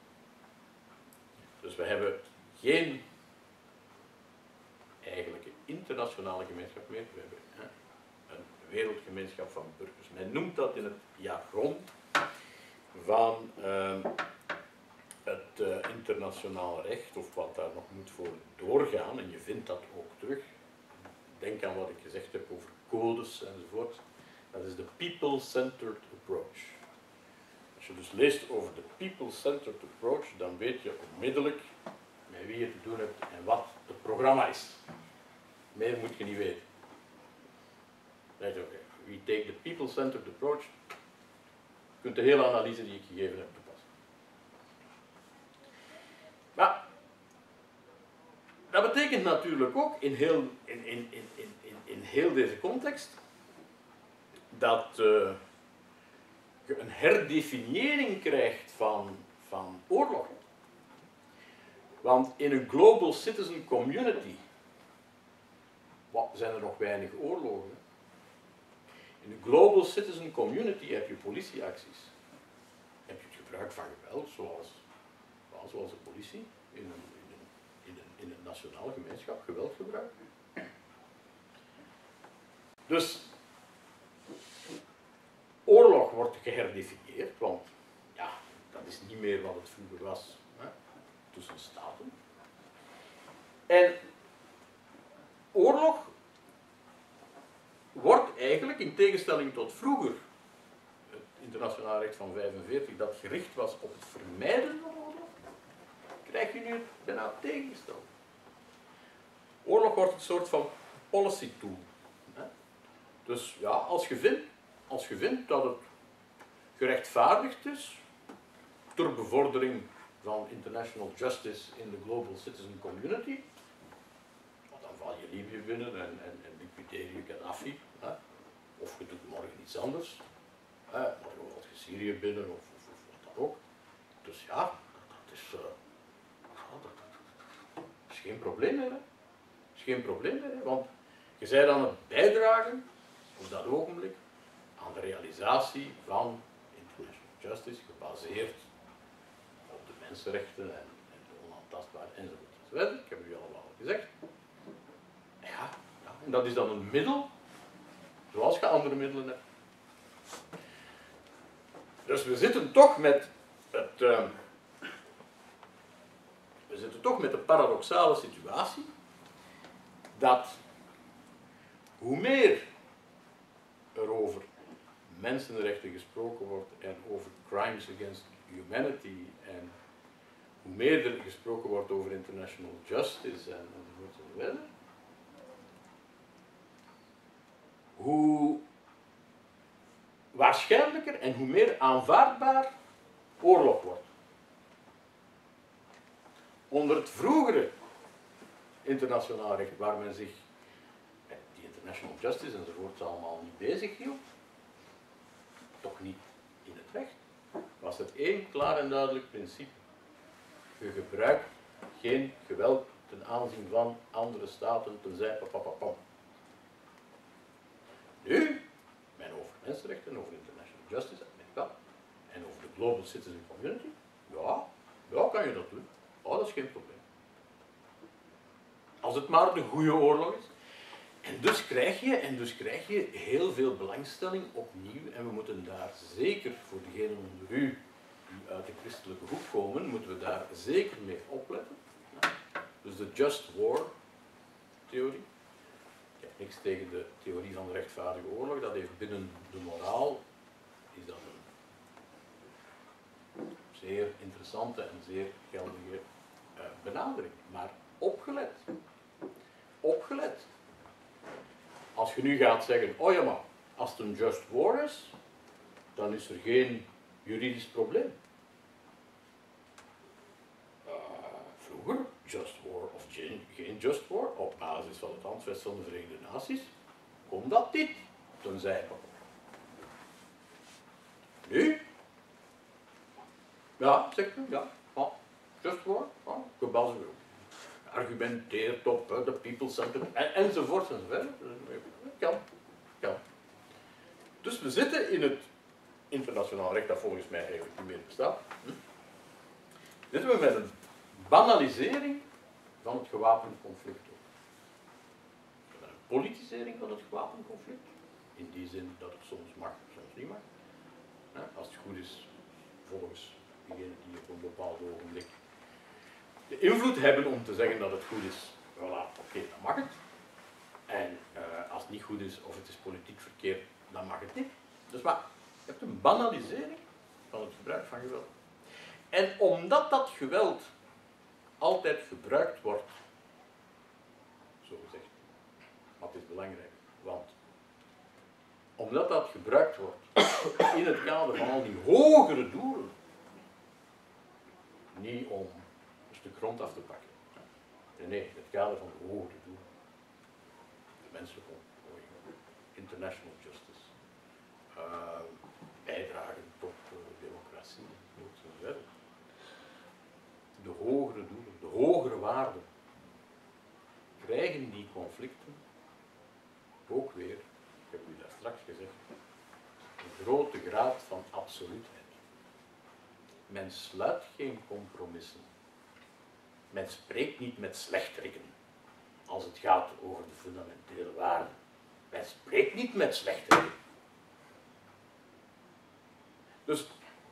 Dus we hebben geen eigenlijke internationale gemeenschap meer. We hebben hè, een wereldgemeenschap van burgers. Men noemt dat in het jargon van uh, het uh, internationaal recht, of wat daar nog moet voor doorgaan, en je vindt dat ook terug. Denk aan wat ik gezegd heb over codes enzovoort. Dat is de people-centered approach. Als je dus leest over de people-centered approach, dan weet je onmiddellijk met wie je te doen hebt en wat het programma is. Meer moet je niet weten. Right, okay. We take the people-centered approach. Je kunt de hele analyse die ik gegeven heb toepassen. Maar dat betekent natuurlijk ook in heel, in, in, in, in, in heel deze context dat uh, je een herdefiniëring krijgt van, van oorlog. Want in een global citizen community wat, zijn er nog weinig oorlogen. In een global citizen community heb je politieacties. Heb je het gebruik van geweld, zoals, zoals de politie in een, in, een, in, een, in een nationale gemeenschap geweld gebruikt. Dus oorlog wordt geherdefinieerd, want ja, dat is niet meer wat het vroeger was, hè, tussen staten. En oorlog wordt eigenlijk, in tegenstelling tot vroeger, het internationaal recht van vijfenveertig, dat gericht was op het vermijden van oorlog, krijg je nu het bijna tegengesteld. Oorlog wordt een soort van policy tool. Hè. Dus ja, als je vindt, als je vindt dat het gerechtvaardigd is, ter bevordering van international justice in de global citizen community, dan val je Libië binnen en, en, en liquideer je Gaddafi. Hè? Of je doet morgen iets anders. Hè? Morgen valt je Syrië binnen of, of, of wat dan ook. Dus ja, dat is, uh, dat, dat is geen probleem meer. Hè? Dat is geen probleem meer, hè? Want je bent aan het bijdragen op dat ogenblik aan de realisatie van international justice gebaseerd op de mensenrechten en, en de onaantastbaarheid enzovoort. enzovoort. Ik heb het u allemaal gezegd. Ja, ja, en dat is dan een middel, zoals je andere middelen hebt. Dus we zitten toch met het, uh, we zitten toch met de paradoxale situatie dat hoe meer er over mensenrechten gesproken wordt en over crimes against humanity en hoe meer er gesproken wordt over international justice en enzovoort enzovoort, hoe waarschijnlijker en hoe meer aanvaardbaar oorlog wordt. Onder het vroegere internationaal recht, waar men zich met die international justice enzovoort allemaal niet bezig hield, toch niet in het recht, was er één klaar en duidelijk principe. Je gebruikt geen geweld ten aanzien van andere staten, tenzij papapapam. Nu, men over mensenrechten, over international justice, en over de global citizen community, ja, ja, kan je dat doen. Oh, dat is geen probleem. Als het maar een goede oorlog is. En dus krijg je, en dus krijg je heel veel belangstelling opnieuw, en we moeten daar zeker, voor degenen onder u die uit de christelijke hoek komen, moeten we daar zeker mee opletten. Dus de just war theorie. Ik heb niks tegen de theorie van de rechtvaardige oorlog, dat heeft binnen de moraal, is dat een zeer interessante en zeer geldige uh, benadering. Maar opgelet. Opgelet. Als je nu gaat zeggen, oh ja maar, als het een just war is, dan is er geen juridisch probleem. Uh, vroeger, just war of geen, geen just war, op basis van het handvest van de Verenigde Naties, kon dat niet, tenzij. Nu? Ja, zegt u, ja, oh, just war, oh, gebaseerd. Argumenteert op uh, de people-centered, en, enzovoort enzovoort. Kan, kan. Dus we zitten in het internationaal recht, dat volgens mij eigenlijk niet meer bestaat. Hm? Zitten we met een banalisering van het gewapend conflict. Met een politisering van het gewapend conflict. In die zin dat het soms mag, soms niet mag. Ja, als het goed is, volgens diegenen die op een bepaald ogenblik de invloed hebben om te zeggen dat het goed is, voilà, oké, okay, dan mag het. En uh, als het niet goed is of het is politiek verkeerd, dan mag het niet. Dus maar, je hebt een banalisering van het gebruik van geweld. En omdat dat geweld altijd gebruikt wordt, zo gezegd, maar het is belangrijk, want omdat dat gebruikt wordt in het kader van al die hogere doelen, niet om een stuk grond af te pakken. Nee, nee, in het kader van de hogere doelen. De menselijke ontwikkeling, international justice, uh, bijdragen tot uh, democratie, enzovoort. De hogere doelen, de hogere waarden, krijgen die conflicten ook weer, ik heb u daar straks gezegd, een grote graad van absoluutheid. Men sluit geen compromissen. Men spreekt niet met slechteriken als het gaat over de fundamentele waarden. Men spreekt niet met slechteriken. Dus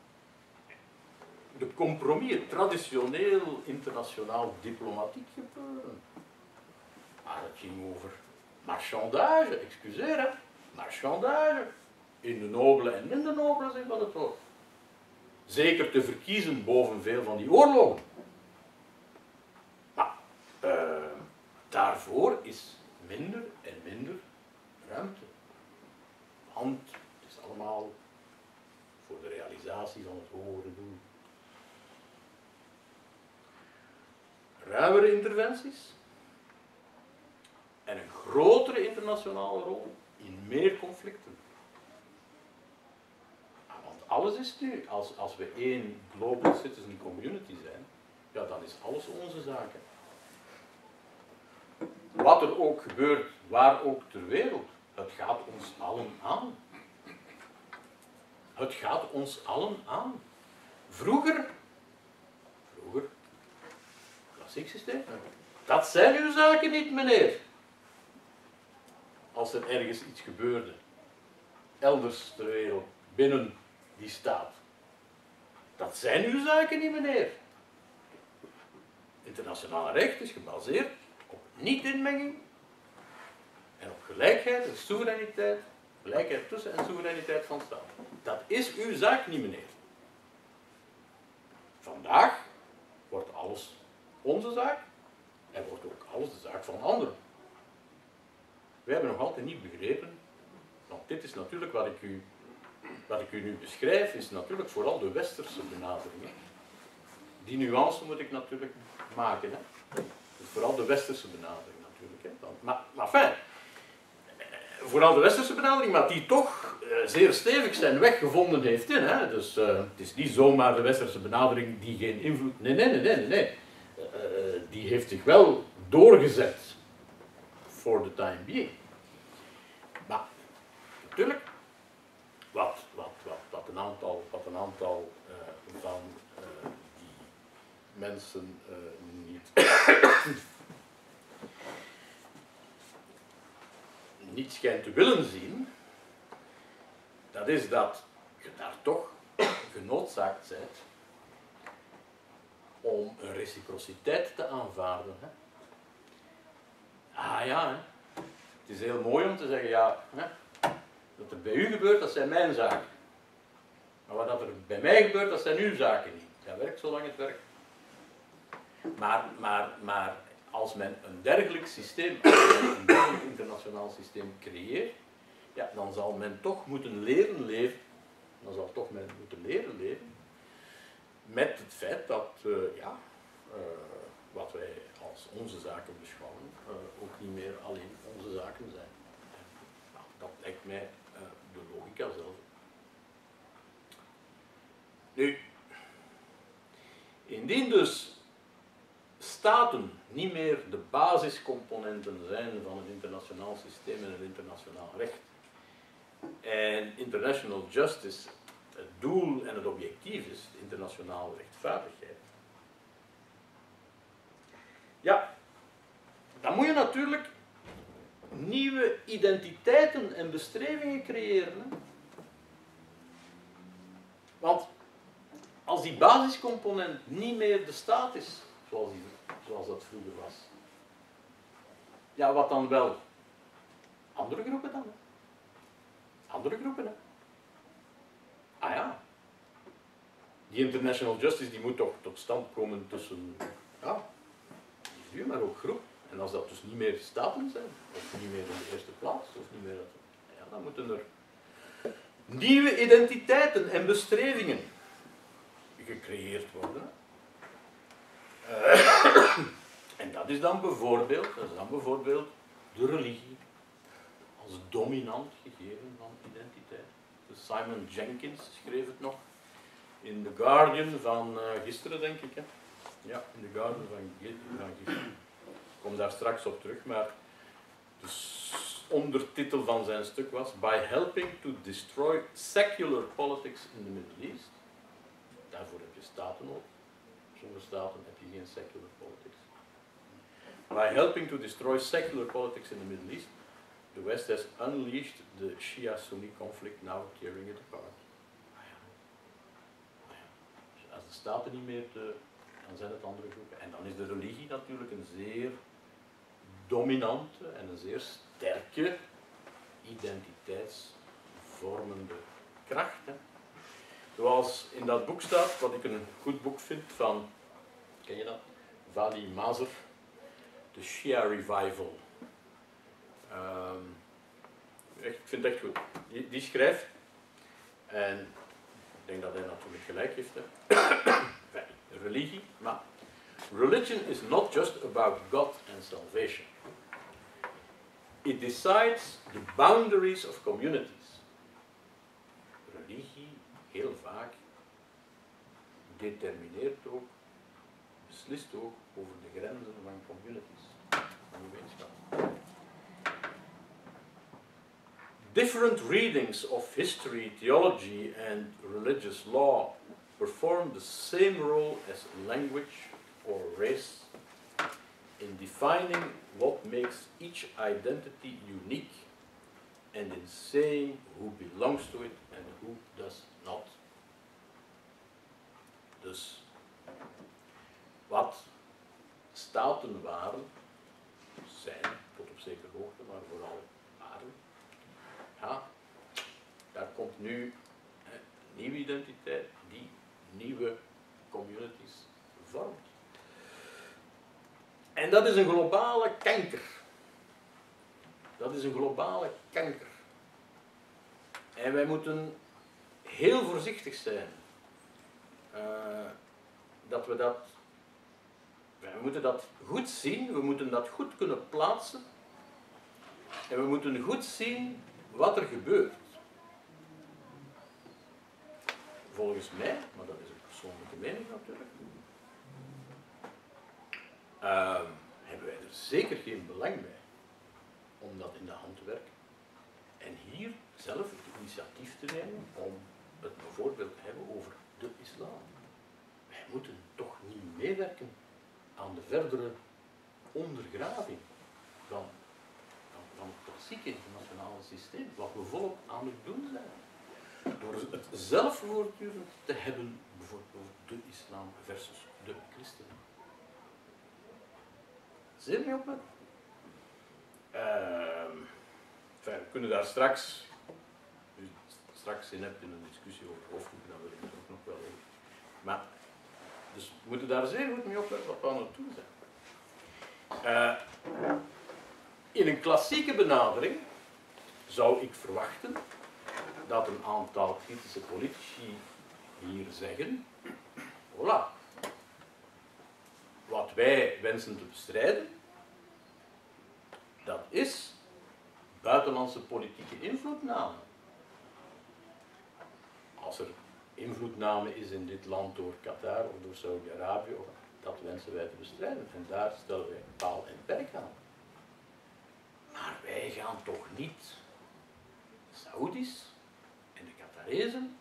de compromis, het traditioneel internationaal diplomatiek gebeuren. Maar het ging over marchandage, excuseer hè, marchandage. In de nobele en minder nobele zin van het woord. Zeker te verkiezen boven veel van die oorlogen. Maar uh, daarvoor is minder en minder ruimte. Want het is allemaal voor de realisatie van het hogere doel. Ruimere interventies en een grotere internationale rol in meer conflicten. Alles is nu, als, als we één global citizen community zijn, ja, dan is alles onze zaken. Wat er ook gebeurt, waar ook ter wereld, het gaat ons allen aan. Het gaat ons allen aan. Vroeger, vroeger, klassiek systeem, dat zijn uw zaken niet, meneer. Als er ergens iets gebeurde, elders ter wereld, binnen die staat. Dat zijn uw zaken niet, meneer. Internationaal recht is gebaseerd op niet-inmenging en op gelijkheid en soevereiniteit, gelijkheid tussen en soevereiniteit van staten. Dat is uw zaak niet, meneer. Vandaag wordt alles onze zaak en wordt ook alles de zaak van anderen. Wij hebben nog altijd niet begrepen, want dit is natuurlijk wat ik u, wat ik u nu beschrijf, is natuurlijk vooral de westerse benadering. Hè. Die nuance moet ik natuurlijk maken. Hè. Dus vooral de westerse benadering natuurlijk. Hè. Dan, maar, maar fijn. Vooral de westerse benadering, maar die toch uh, zeer stevig zijn weg gevonden heeft in. Hè. Dus uh, het is niet zomaar de westerse benadering die geen invloed... Nee, nee, nee, nee, nee. Uh, die heeft zich wel doorgezet for the time being. Maar natuurlijk, wat, wat, wat, wat een aantal, wat een aantal uh, van uh, die mensen uh, niet... niet schijnt te willen zien, dat is dat je daar toch genoodzaakt bent om een reciprociteit te aanvaarden. Hè. Ah ja, hè. Het is heel mooi om te zeggen, ja, hè, wat er bij u gebeurt, dat zijn mijn zaken. Maar wat er bij mij gebeurt, dat zijn uw zaken niet. Dat werkt zolang het werkt. Maar, maar, maar als men een dergelijk systeem, als men een dergelijk internationaal systeem creëert, ja, dan zal men toch moeten leren leven, dan zal toch men moeten leren leven met het feit dat uh, ja, uh, wat wij als onze zaken beschouwen, uh, ook niet meer alleen onze zaken zijn. En, nou, dat lijkt mij uh, de logica zelf. Nu, indien dus staten niet meer de basiscomponenten zijn van het internationaal systeem en het internationaal recht, en international justice het doel en het objectief is, de internationale rechtvaardigheid, ja, dan moet je natuurlijk nieuwe identiteiten en bestrevingen creëren. Hè? Want als die basiscomponent niet meer de staat is, zoals, die, zoals dat vroeger was, ja, wat dan wel? Andere groepen dan? Hè? Andere groepen, hè? Ah ja. Die international justice die moet toch tot stand komen tussen, ja, individu, maar ook groep. En als dat dus niet meer staten zijn, of niet meer in de eerste plaats, of niet meer dat, ja, dan moeten er nieuwe identiteiten en bestrevingen gecreëerd worden. Uh, en dat is dan bijvoorbeeld, dat is dan bijvoorbeeld de religie als dominant gegeven van identiteit. Dus Simon Jenkins schreef het nog in The Guardian van uh, gisteren, denk ik. Hè? Ja, in The Guardian van, van gisteren. Ik kom daar straks op terug, maar de ondertitel van zijn stuk was By helping to destroy secular politics in the Middle East. Daarvoor heb je staten ook. Zonder staten heb je geen secular politics. By helping to destroy secular politics in the Middle East, the West has unleashed the Shia-Sunni conflict, now tearing it apart. Ah ja. Ah ja. Dus als de staten niet meer te, dan zijn het andere groepen. En dan is de religie natuurlijk een zeer dominante en een zeer sterke identiteitsvormende kracht. Hè. Zoals in dat boek staat, wat ik een goed boek vind van, ken je dat? Vali Mazer, The Shia Revival. Um, echt, ik vind het echt goed. Die, die schrijft, en ik denk dat hij natuurlijk gelijk heeft, hè. Religie, maar religion is not just about God and salvation. It decides the boundaries of communities. Religie, heel vaak, determineert ook, beslist ook over de grenzen van communities, van gemeenschap. Different readings of history, theology and religious law perform the same role as language or race in defining what makes each identity unique and in saying who belongs to it and who does not. Dus wat staten waren, zijn tot op zekere hoogte, maar vooral waren, ja, daar komt nu een nieuwe identiteit die nieuwe communities vormt. En dat is een globale kanker. Dat is een globale kanker. En wij moeten heel voorzichtig zijn. Uh, dat we dat... We moeten dat goed zien, we moeten dat goed kunnen plaatsen. En we moeten goed zien wat er gebeurt. Volgens mij, maar dat is een persoonlijke mening natuurlijk, uh, hebben wij er zeker geen belang bij om dat in de hand te werken. En hier zelf het initiatief te nemen om het bijvoorbeeld te hebben over de islam. Wij moeten toch niet meewerken aan de verdere ondergraving van, van, van het klassieke internationale systeem, wat we volop aan het doen zijn. Door het zelf voortdurend te hebben, bijvoorbeeld over de islam versus de christenen. Zeer mee opletten. Uh, enfin, we kunnen daar straks, als u straks zin hebt in een discussie over hoofddoeken, dan wil ik het ook nog wel even. Maar, dus we moeten daar zeer goed mee opletten wat we aan het doen zijn. Uh, in een klassieke benadering zou ik verwachten dat een aantal kritische politici hier zeggen, voilà, wat wij wensen te bestrijden, dat is buitenlandse politieke invloedname. Als er invloedname is in dit land door Qatar of door Saudi-Arabië, dat wensen wij te bestrijden. En daar stellen wij paal en perk aan. Maar wij gaan toch niet Saoedi's en de Qatarezen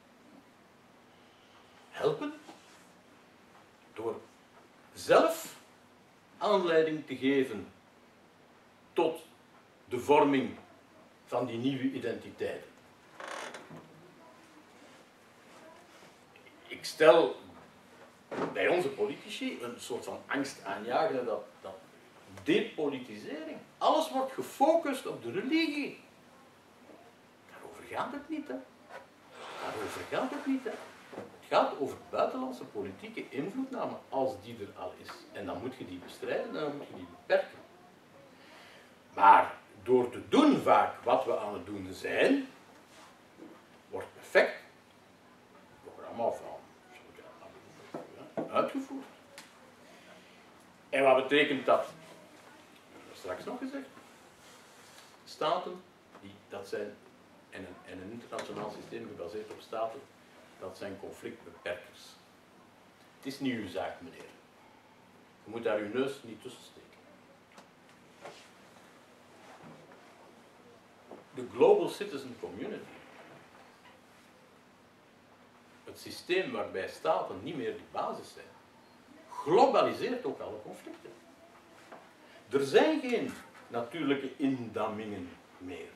helpen door zelf aanleiding te geven tot de vorming van die nieuwe identiteiten. Ik stel bij onze politici een soort van angst aanjagen dat, dat depolitisering, alles wordt gefocust op de religie. Daarover gaat het niet, hè. Daarover gaat het niet, hè. Het gaat over buitenlandse politieke invloedname, als die er al is. En dan moet je die bestrijden en dan moet je die beperken. Maar door te doen vaak wat we aan het doen zijn, wordt perfect het programma van uitgevoerd. En wat betekent dat? Dat heb ik straks nog gezegd. Staten, die, dat zijn, en een, en een internationaal systeem gebaseerd op staten, dat zijn conflictbeperkers. Het is niet uw zaak, meneer. Je moet daar uw neus niet tussen steken. De Global Citizen Community, het systeem waarbij staten niet meer de basis zijn, globaliseert ook alle conflicten. Er zijn geen natuurlijke indammingen meer.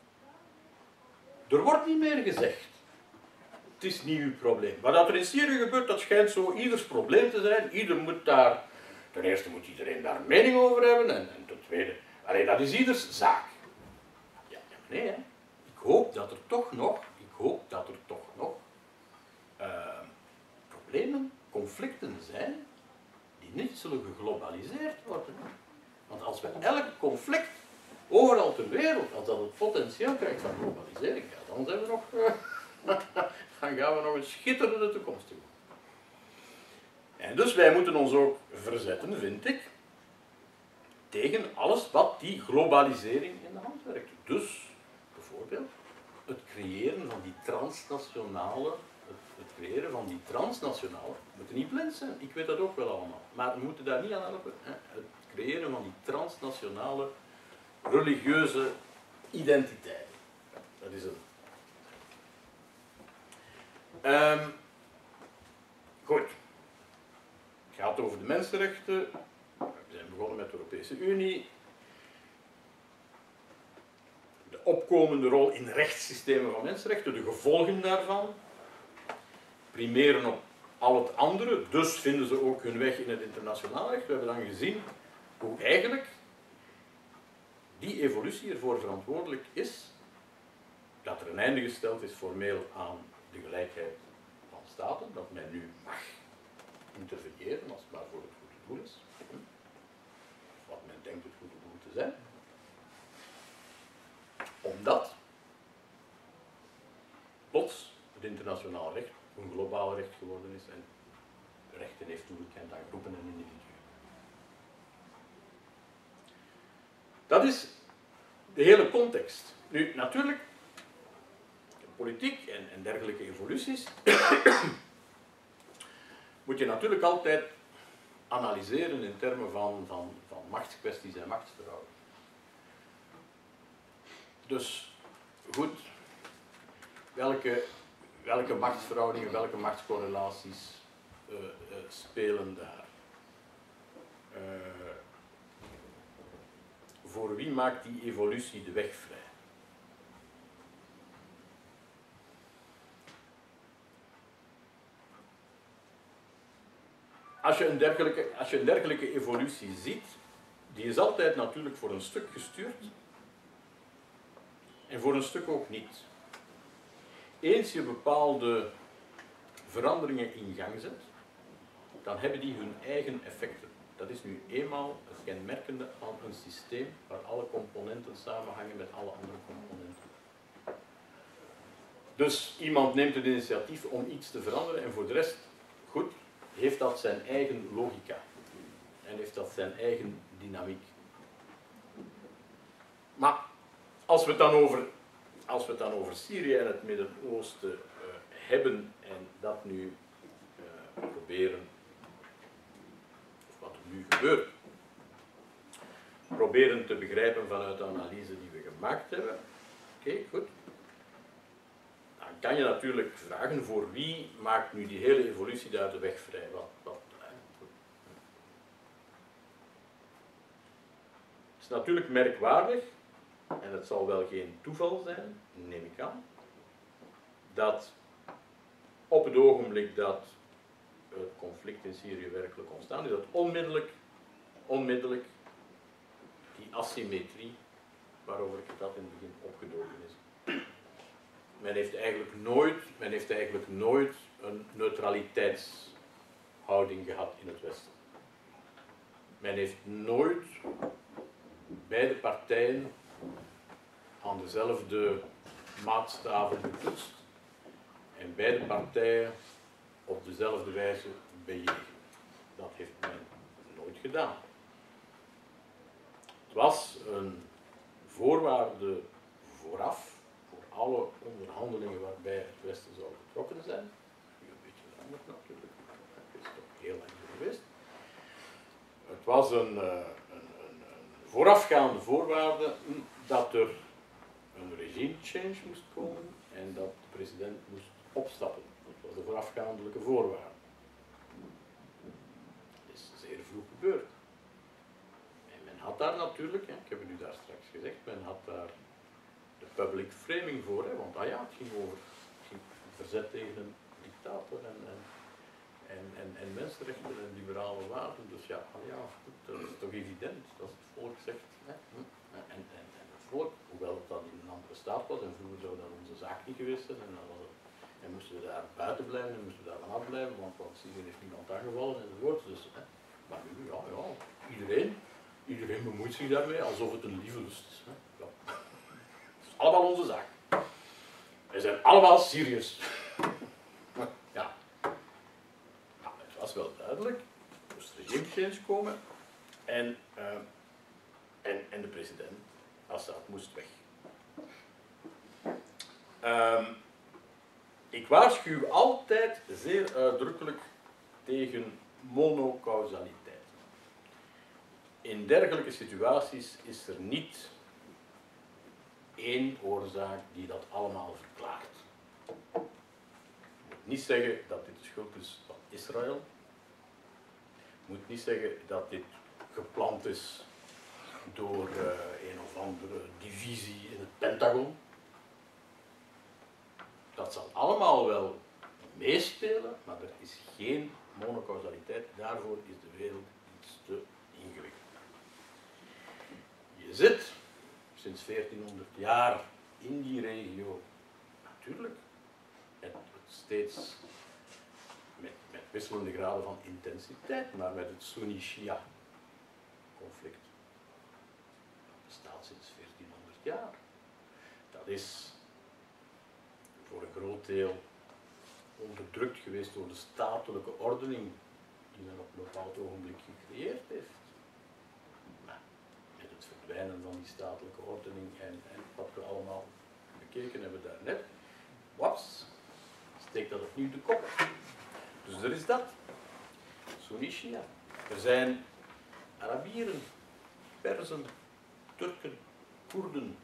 Er wordt niet meer gezegd, het is niet uw probleem. Wat er in Syrië gebeurt, dat schijnt zo ieders probleem te zijn. Ieder moet daar, ten eerste moet iedereen daar een mening over hebben, en, en ten tweede, allee, dat is ieders zaak. Ja, ja nee, hè. Ik hoop dat er toch nog, ik hoop dat er toch nog uh, problemen, conflicten zijn, die niet zullen geglobaliseerd worden. Want als we elk conflict overal ter wereld, als dat het potentieel krijgt van globalisering, ja, dan zijn we nog, uh, dan gaan we nog een schitterende toekomst doen. En dus wij moeten ons ook verzetten, vind ik, tegen alles wat die globalisering in de hand werkt. Dus, bijvoorbeeld, het creëren van die transnationale, het, het creëren van die transnationale, we moeten niet blind zijn, ik weet dat ook wel allemaal, maar we moeten daar niet aan helpen, hè? Het creëren van die transnationale, religieuze identiteit. Dat is een... Um, goed. Het gaat over de mensenrechten. We zijn begonnen met de Europese Unie. De opkomende rol in rechtssystemen van mensenrechten, de gevolgen daarvan. Primeren op al het andere, dus vinden ze ook hun weg in het internationaal recht. We hebben dan gezien hoe eigenlijk die evolutie ervoor verantwoordelijk is dat er een einde gesteld is formeel aan de gelijkheid van staten, dat men nu mag interveneren als het maar voor het goede doel is. denkt het goed om te zijn. Omdat plots het internationaal recht een globaal recht geworden is en rechten heeft toegekend aan groepen en individuen. Dat is de hele context. Nu, natuurlijk, politiek en, en dergelijke evoluties moet je natuurlijk altijd analyseren in termen van, van, van machtskwesties en machtsverhoudingen. Dus, goed, welke, welke machtsverhoudingen, welke machtscorrelaties uh, uh, spelen daar? Uh, voor wie maakt die evolutie de weg vrij? Als je, een dergelijke, als je een dergelijke evolutie ziet, die is altijd natuurlijk voor een stuk gestuurd en voor een stuk ook niet. Eens je bepaalde veranderingen in gang zet, dan hebben die hun eigen effecten. Dat is nu eenmaal het kenmerkende aan een systeem waar alle componenten samenhangen met alle andere componenten. Dus iemand neemt het initiatief om iets te veranderen en voor de rest, goed, heeft dat zijn eigen logica en heeft dat zijn eigen dynamiek. Maar als we het dan over, als we het dan over Syrië en het Midden-Oosten uh, hebben en dat nu uh, proberen, of wat er nu gebeurt, proberen te begrijpen vanuit de analyse die we gemaakt hebben, oké, okay, goed. Dan kan je natuurlijk vragen voor wie maakt nu die hele evolutie daar de weg vrij. Wat, wat, het is natuurlijk merkwaardig, en het zal wel geen toeval zijn, neem ik aan, dat op het ogenblik dat het conflict in Syrië werkelijk ontstaan is, dat onmiddellijk, onmiddellijk die asymmetrie, waarover ik het had in het begin, opgedoken is. Men heeft eigenlijk nooit, men heeft eigenlijk nooit een neutraliteitshouding gehad in het Westen. Men heeft nooit beide partijen aan dezelfde maatstaven getoetst en beide partijen op dezelfde wijze bejegend. Dat heeft men nooit gedaan. Het was een voorwaarde vooraf voor alle onderhandelingen waarbij het Westen zou betrokken zijn. Nu een beetje veranderd natuurlijk, maar dat is toch heel lang geweest. Het was een, uh, een, een, een voorafgaande voorwaarde dat er een regime change moest komen en dat de president moest opstappen. Dat was de voorafgaandelijke voorwaarde. Dat is zeer vroeg gebeurd. En men had daar natuurlijk, hè, ik heb het u daar straks gezegd, men had daar de public framing voor, hè, want ah ja, het ging over het ging verzet tegen een dictator en, en, en, en, en mensenrechten en liberale waarden. Dus ja, ah ja, goed, dat is toch evident dat het volk zegt. Hè, en, en, en het volk, hoewel het dan in een andere staat was, en vroeger zou dat onze zaak niet geweest zijn, en, dan was het, en moesten we daar buiten blijven en moesten we daar vanaf blijven, want, want Syrië heeft niemand aangevallen enzovoort. Dus, hè. Maar nu, ja, ja, iedereen, iedereen bemoeit zich daarmee alsof het een lieve lust is. Hè. Ja. Het is allemaal onze zaak. Wij zijn allemaal Syriërs. Ja. Ja, het was wel duidelijk, er moest regime change komen en, uh, en, en de president Assad moest weg. Um, ik waarschuw altijd zeer uitdrukkelijk tegen monocausaliteit. In dergelijke situaties is er niet één oorzaak die dat allemaal verklaart. Ik moet niet zeggen dat dit de schuld is van Israël. Ik moet niet zeggen dat dit gepland is door uh, een of andere divisie in het Pentagon. Dat zal allemaal wel meespelen, maar er is geen monocausaliteit. Daarvoor is de wereld iets te ingewikkeld. Je zit sinds veertienhonderd jaar in die regio, natuurlijk, met steeds met, met wisselende graden van intensiteit, maar met het Sunni-Shia conflict. dat is voor een groot deel onderdrukt geweest door de statelijke ordening die men op een bepaald ogenblik gecreëerd heeft. Maar met het verdwijnen van die statelijke ordening en, en wat we allemaal bekeken hebben daarnet, waps, steekt dat opnieuw de kop. Dus er is dat. Sunni Shia. Er zijn Arabieren, Perzen, Turken, Koerden.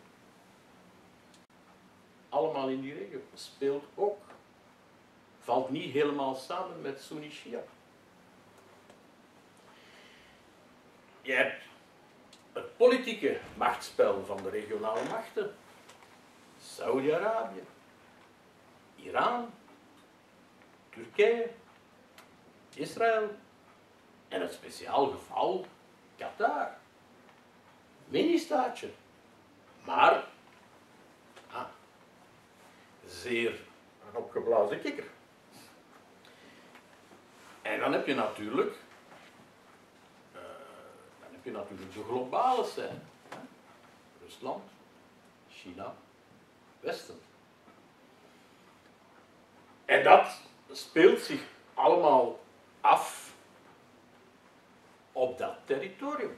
Allemaal in die regio. Speelt ook. Valt niet helemaal samen met Sunni Shia. Je hebt het politieke machtsspel van de regionale machten. Saudi-Arabië, Iran, Turkije, Israël en het speciaal geval Qatar. Mini-staatje, maar ah, zeer een opgeblazen kikker. En dan heb je natuurlijk, uh, dan heb je natuurlijk de globale scène. Rusland, China, Westen. En dat speelt zich allemaal af op dat territorium.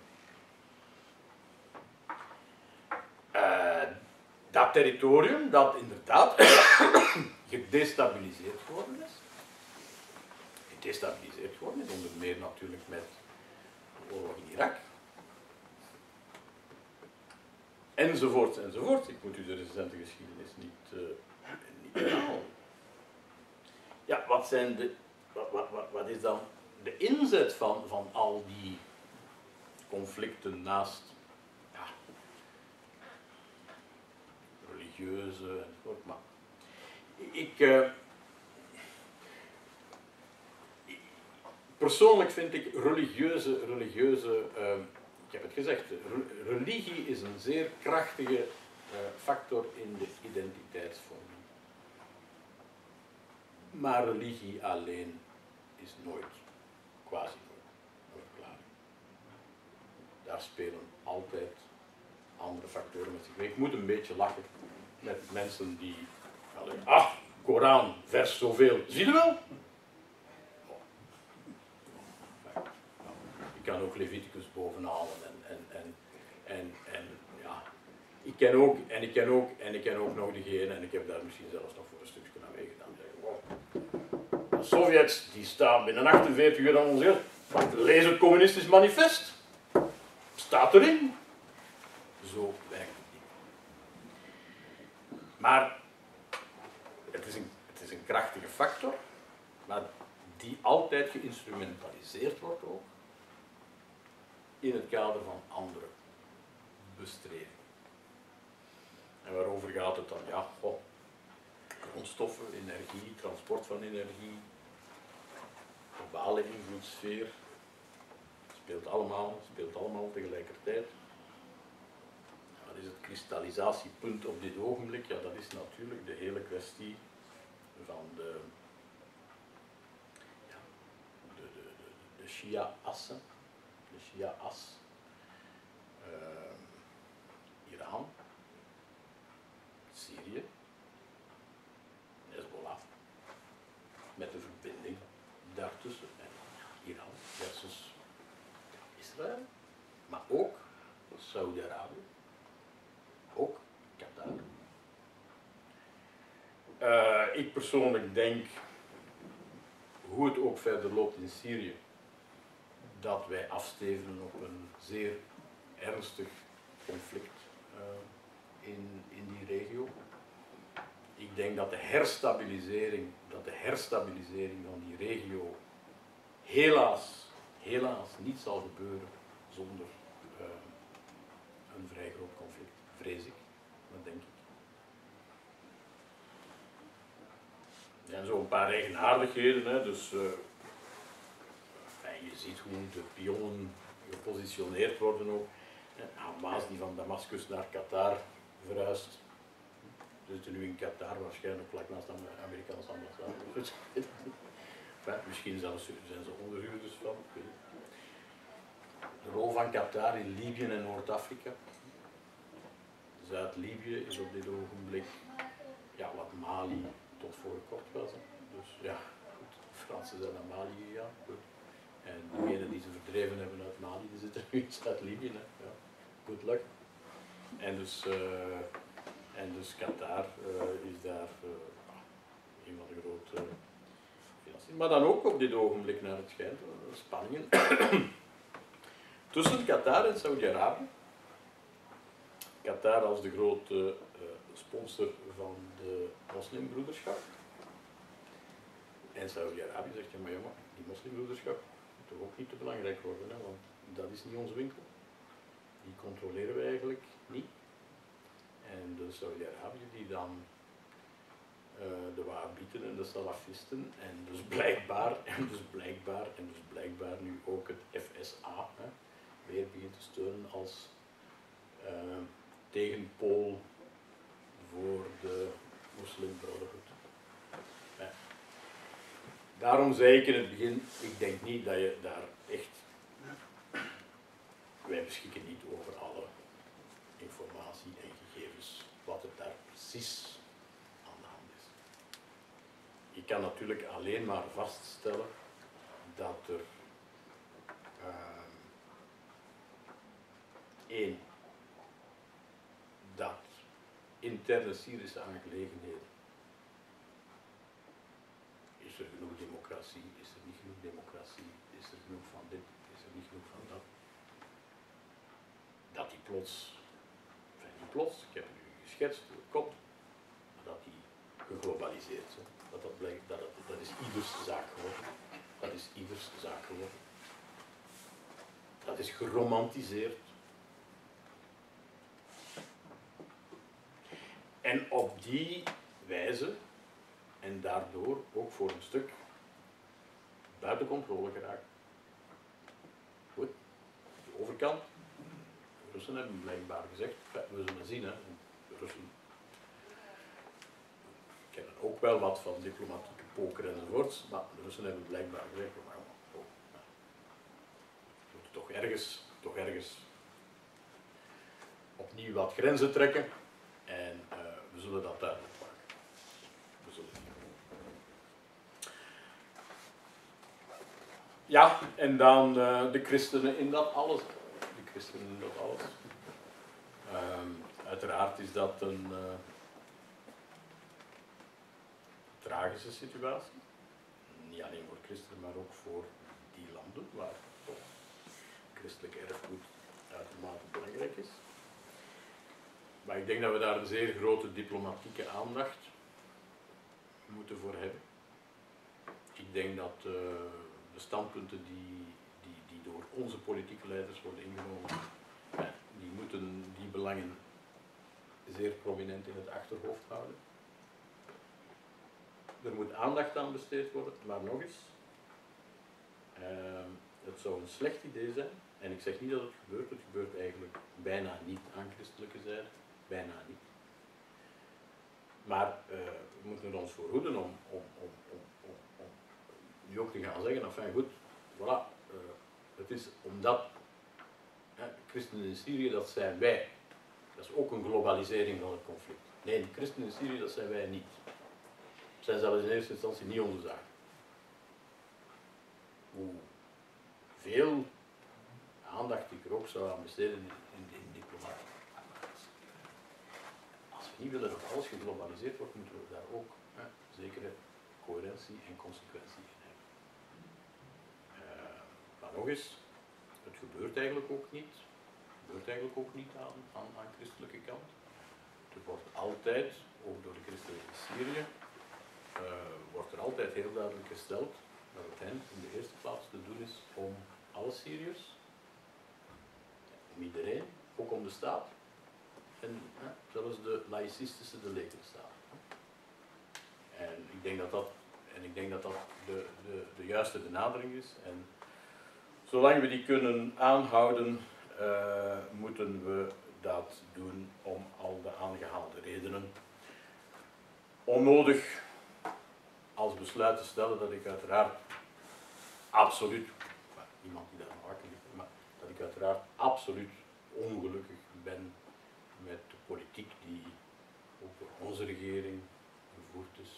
Uh, dat territorium dat inderdaad gedestabiliseerd geworden is. Gedestabiliseerd geworden is, onder meer natuurlijk met de oorlog in Irak. Enzovoort, enzovoort. Ik moet u de recente geschiedenis niet, uh, niet herhalen. Ja, wat, zijn de, wat, wat, wat, wat is dan de inzet van, van al die conflicten naast ja, religieuze enzovoort? Maar ik, uh, ik, persoonlijk vind ik religieuze, religieuze uh, ik heb het gezegd, religie is een zeer krachtige uh, factor in de identiteitsvorming. Maar religie alleen is nooit, quasi nooit, een verklaring. Daar spelen altijd andere factoren met zich mee. Ik moet een beetje lachen met mensen die zeggen, ah, Koran, vers zoveel, zie je wel? Ik kan ook Leviticus bovenhalen en, en, en, en, en ja, ik ken ook, en ik ken ook, en ik ken ook nog degene, en ik heb daar misschien zelfs nog voor een stukje naar meegedaan. Wow. De Sovjets, die staan binnen achtenveertig uur aan ons heel, lees het communistisch manifest. Staat erin. Zo werkt het niet. Maar het is een, het is een krachtige factor, maar die altijd geïnstrumentaliseerd wordt ook in het kader van andere bestrevingen. En waarover gaat het dan? Ja, goh, grondstoffen, energie, transport van energie, globale invloedssfeer, speelt allemaal, speelt allemaal tegelijkertijd. Wat is het kristallisatiepunt op dit ogenblik? Ja, dat is natuurlijk de hele kwestie van de, ja, de, de, de, de Shia-assen. De Shia-as, uh, Iran, Syrië, Hezbollah, met de verbinding daartussen, en Iran versus Israël, maar ook Saudi-Arabië, ook Qatar. Uh, ik persoonlijk denk, hoe het ook verder loopt in Syrië, dat wij afstevenen op een zeer ernstig conflict uh, in, in die regio. Ik denk dat de herstabilisering, dat de herstabilisering van die regio helaas, helaas niet zal gebeuren zonder uh, een vrij groot conflict, vrees ik, dat denk ik. Er zijn zo een paar eigenaardigheden, hè, dus uh, je ziet hoe de pionnen gepositioneerd worden ook. Hamas die van Damascus naar Qatar verhuist. We zitten nu in Qatar, waarschijnlijk vlak naast de Amerikaanse ambassade. Ja, misschien zelfs zijn ze onderhuurders van. De rol van Qatar in Libië en Noord-Afrika. Zuid-Libië is op dit ogenblik ja, wat Mali tot voor kort was. Hè. Dus ja, goed, de Fransen zijn naar Mali gegaan. Goed. En diegenen die ze verdreven hebben uit Mali, die zitten nu in Zuid-Libië. Ja. Good luck. En dus, uh, en dus Qatar uh, is daar uh, een van de grote financiën. Maar dan ook op dit ogenblik naar het schijnt, uh, spanningen tussen Qatar en Saudi-Arabië. Qatar als de grote uh, sponsor van de moslimbroederschap. En Saudi-Arabië zegt, ja maar jongen, die moslimbroederschap moet toch ook niet te belangrijk worden, hè, want dat is niet onze winkel. Die controleren we eigenlijk niet. En de Saudi-Arabië die dan uh, de Wahhabiten en de Salafisten en dus blijkbaar, en dus blijkbaar, en dus blijkbaar nu ook het F S A hè, weer begint te steunen als uh, tegenpool voor de Muslim Brotherhood. Ja. Daarom zei ik in het begin, ik denk niet dat je daar echt, wij beschikken niet over alle informatie en gegevens wat er daar precies aan de hand is. Je kan natuurlijk alleen maar vaststellen dat er uh, één, dat interne Syrische aangelegenheden, is er genoeg democratie, is er niet genoeg democratie, is er genoeg van dit, is er niet genoeg van dat, dat die plots, enfin niet plots, ik heb het nu geschetst hoe het komt, maar dat die geglobaliseerd is. Dat, dat, blijkt, dat, dat, dat is ieders zaak geworden. Dat is ieders zaak geworden. Dat is geromantiseerd. En op die wijze, en daardoor ook voor een stuk, buiten controle geraakt. Goed, de overkant. De Russen hebben blijkbaar gezegd, we zullen zien, hè. De Russen kennen ook wel wat van diplomatieke poker enzovoorts, maar de Russen hebben blijkbaar gezegd, maar oh, ja. We moeten toch ergens, toch ergens opnieuw wat grenzen trekken en uh, we zullen dat duidelijk maken. We zullen het doen. Ja, en dan uh, de christenen in dat alles. De christenen in dat alles. Um, uiteraard is dat een uh, tragische situatie. Niet alleen voor christenen, maar ook voor die landen waar toch christelijk erfgoed uitermate belangrijk is. Maar ik denk dat we daar een zeer grote diplomatieke aandacht moeten voor hebben. Ik denk dat uh, de standpunten die, die, die door onze politieke leiders worden ingenomen, ja, die moeten die belangen zeer prominent in het achterhoofd houden. Er moet aandacht aan besteed worden, maar nog eens, uh, het zou een slecht idee zijn, en ik zeg niet dat het gebeurt, het gebeurt eigenlijk bijna niet aan christelijke zijde, bijna niet. Maar uh, we moeten er ons voor hoeden om, om, om, om, om, om nu ook te gaan zeggen, enfin goed, voilà, uh, het is omdat hè, christenen in Syrië, dat zijn wij. Dat is ook een globalisering van het conflict. Nee, de christenen in Syrië, dat zijn wij niet. Het zijn zelfs in eerste instantie niet onze zaak. Hoe veel aandacht ik er ook zou aan besteden in, in, in diplomatie. Als we niet willen dat alles geglobaliseerd wordt, moeten we daar ook hè, zekere coherentie en consequentie in hebben. Uh, maar nog eens, het gebeurt eigenlijk ook niet. Het gebeurt eigenlijk ook niet aan, aan, aan de christelijke kant. Er wordt altijd, ook door de christenen in Syrië, uh, wordt er altijd heel duidelijk gesteld dat het hen in de eerste plaats te doen is om alle Syriërs, om iedereen, ook om de staat, en hè, zelfs de laïcistische, de lekenstaat. En ik denk dat dat, en ik denk dat, dat de, de, de juiste benadering is. En zolang we die kunnen aanhouden, uh, moeten we dat doen om al de aangehaalde redenen. Onnodig als besluit te stellen dat ik uiteraard absoluut, maar niemand die daar wakker ligt, maar dat ik uiteraard absoluut ongelukkig ben met de politiek die ook door onze regering gevoerd is.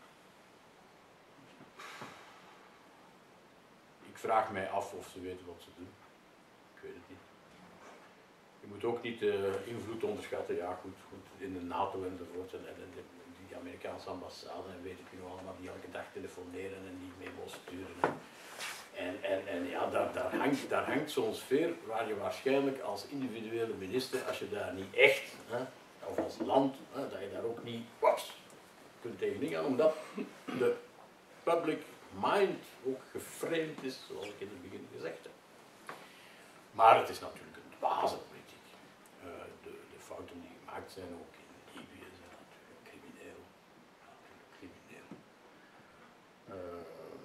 Ik vraag mij af of ze weten wat ze doen. Ik weet het niet. Je moet ook niet de invloed onderschatten, ja goed, goed in de NATO enzovoort en, en de, die Amerikaanse ambassade en weet ik nu allemaal, die elke dag telefoneren en die memos sturen. En, en, en ja, daar, daar, hangt, daar hangt zo'n sfeer waar je waarschijnlijk als individuele minister, als je daar niet echt, hè, of als land, hè, dat je daar ook niet waps, kunt tegen ingaan, omdat de public mind ook geframed is, zoals ik in het begin gezegd heb. Maar het is natuurlijk een dwaze politiek. Uh, de, de fouten die gemaakt zijn, ook in Libië, zijn natuurlijk crimineel. Natuurlijk crimineel. Uh,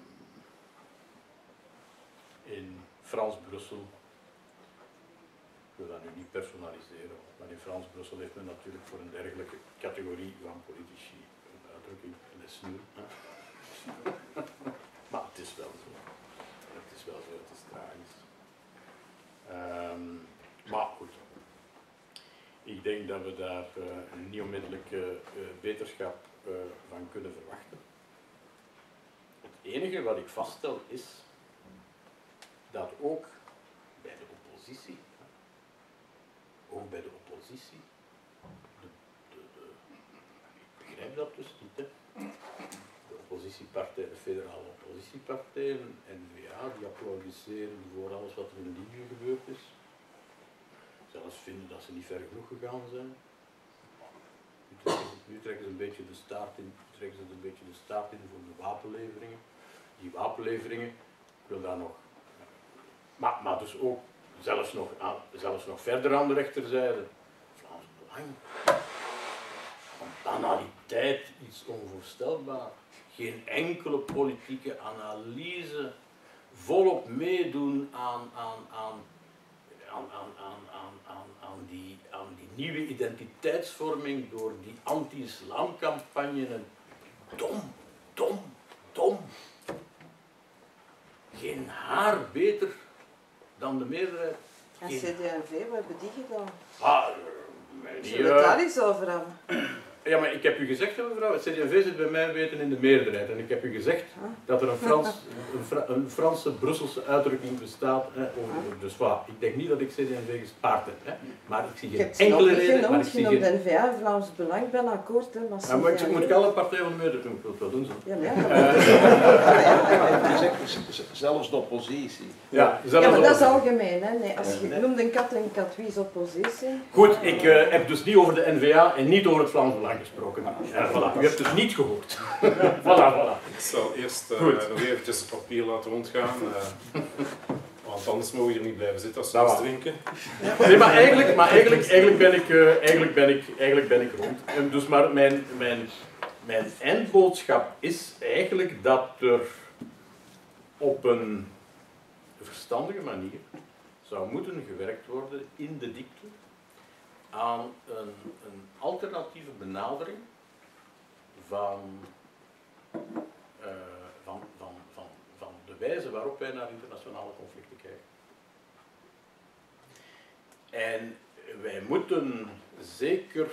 in Frans-Brussel, ik wil dat nu niet personaliseren, maar in Frans-Brussel heeft men natuurlijk voor een dergelijke categorie van politici een uitdrukking, een snoer. Maar het is wel zo. Het is wel zo, het is tragisch. Um, maar goed. Ik denk dat we daar uh, niet onmiddellijk uh, uh, beterschap uh, van kunnen verwachten. Het enige wat ik vaststel is dat ook bij de oppositie, ook bij de oppositie, de, de, de, ik begrijp dat dus niet, hè. De oppositiepartij, de federale oppositiepartijen, N V A, die applaudisseren voor alles wat er in Libië gebeurd is. Zelfs vinden dat ze niet ver genoeg gegaan zijn. Nu trekken ze, nu trekken ze een beetje de staart in, trekken ze een beetje de staart in voor de wapenleveringen. Die wapenleveringen, ik wil daar nog, maar, maar dus ook zelfs nog, aan, zelfs nog verder aan de rechterzijde, Vlaams Belang. Van banaliteit, iets onvoorstelbaar. Geen enkele politieke analyse, volop meedoen aan, aan, aan, aan, aan, aan, aan, aan, aan, die, aan die nieuwe identiteitsvorming door die anti-islamcampagne. En dom, dom, dom. Geen haar beter dan de meerderheid. En C D en V, wat hebben die gedaan? Ah, Zullen we het daar eens over hebben? Ja, maar ik heb u gezegd, mevrouw, het C D en V zit bij mij weten in de meerderheid. En ik heb u gezegd dat er een, Frans, een, Fra een Franse, Brusselse uitdrukking bestaat. Hè, over, dus voilà, ik denk niet dat ik C D en V gespaard heb. Hè, maar ik zie geen enkele reden. Maar ik zie geen... de N V A, Vlaams Belang, ben akkoord. Hè, maar ja, maar ik moet ik alle partijen van de meerderheid doen, ik wil het wel doen zo. Ja, ja. Uh, zelfs de oppositie. Ja, ja, maar dat is algemeen. Hè. Nee, als je nee. noemt een kat en kat, wie is oppositie? Goed, ik uh, heb dus niet over de N V A en niet over het Vlaams Belang gesproken. Ja, voilà. U hebt het niet gehoord. voilà, voilà. Ik zal eerst uh, nog eventjes het papier laten rondgaan. Uh, want anders mogen we hier niet blijven zitten als we iets drinken. Nee, maar eigenlijk, maar eigenlijk, eigenlijk, ben, ik, uh, eigenlijk, ben, ik, eigenlijk ben ik rond. En dus maar mijn, mijn, mijn eindboodschap is eigenlijk dat er op een verstandige manier zou moeten gewerkt worden in de diepte aan een, een alternatieve benadering van, uh, van, van, van, van de wijze waarop wij naar internationale conflicten kijken. En wij moeten zeker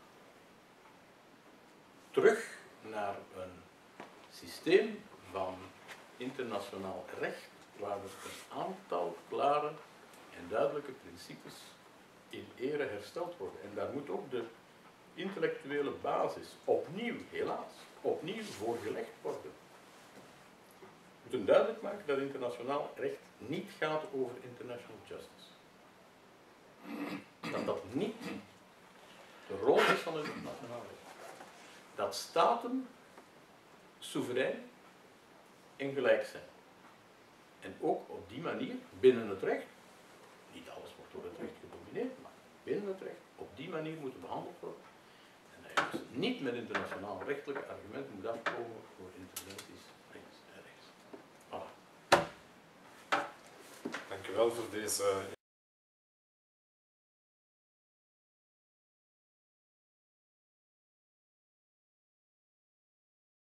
terug naar een systeem van internationaal recht waar we een aantal klare en duidelijke principes in ere hersteld worden. En daar moet ook de intellectuele basis opnieuw, helaas, opnieuw voor gelegd worden. We moeten duidelijk maken dat internationaal recht niet gaat over international justice. Dat dat niet de rol is van het internationaal recht. Dat staten soeverein en gelijk zijn. En ook op die manier, binnen het recht, niet alles wordt door het recht gedomineerd, maar binnen het recht, op die manier moeten behandeld worden. En dat je dus niet met internationaal rechtelijke argumenten moet afkomen voor interventies links en rechts. Voilà. Dank u wel voor deze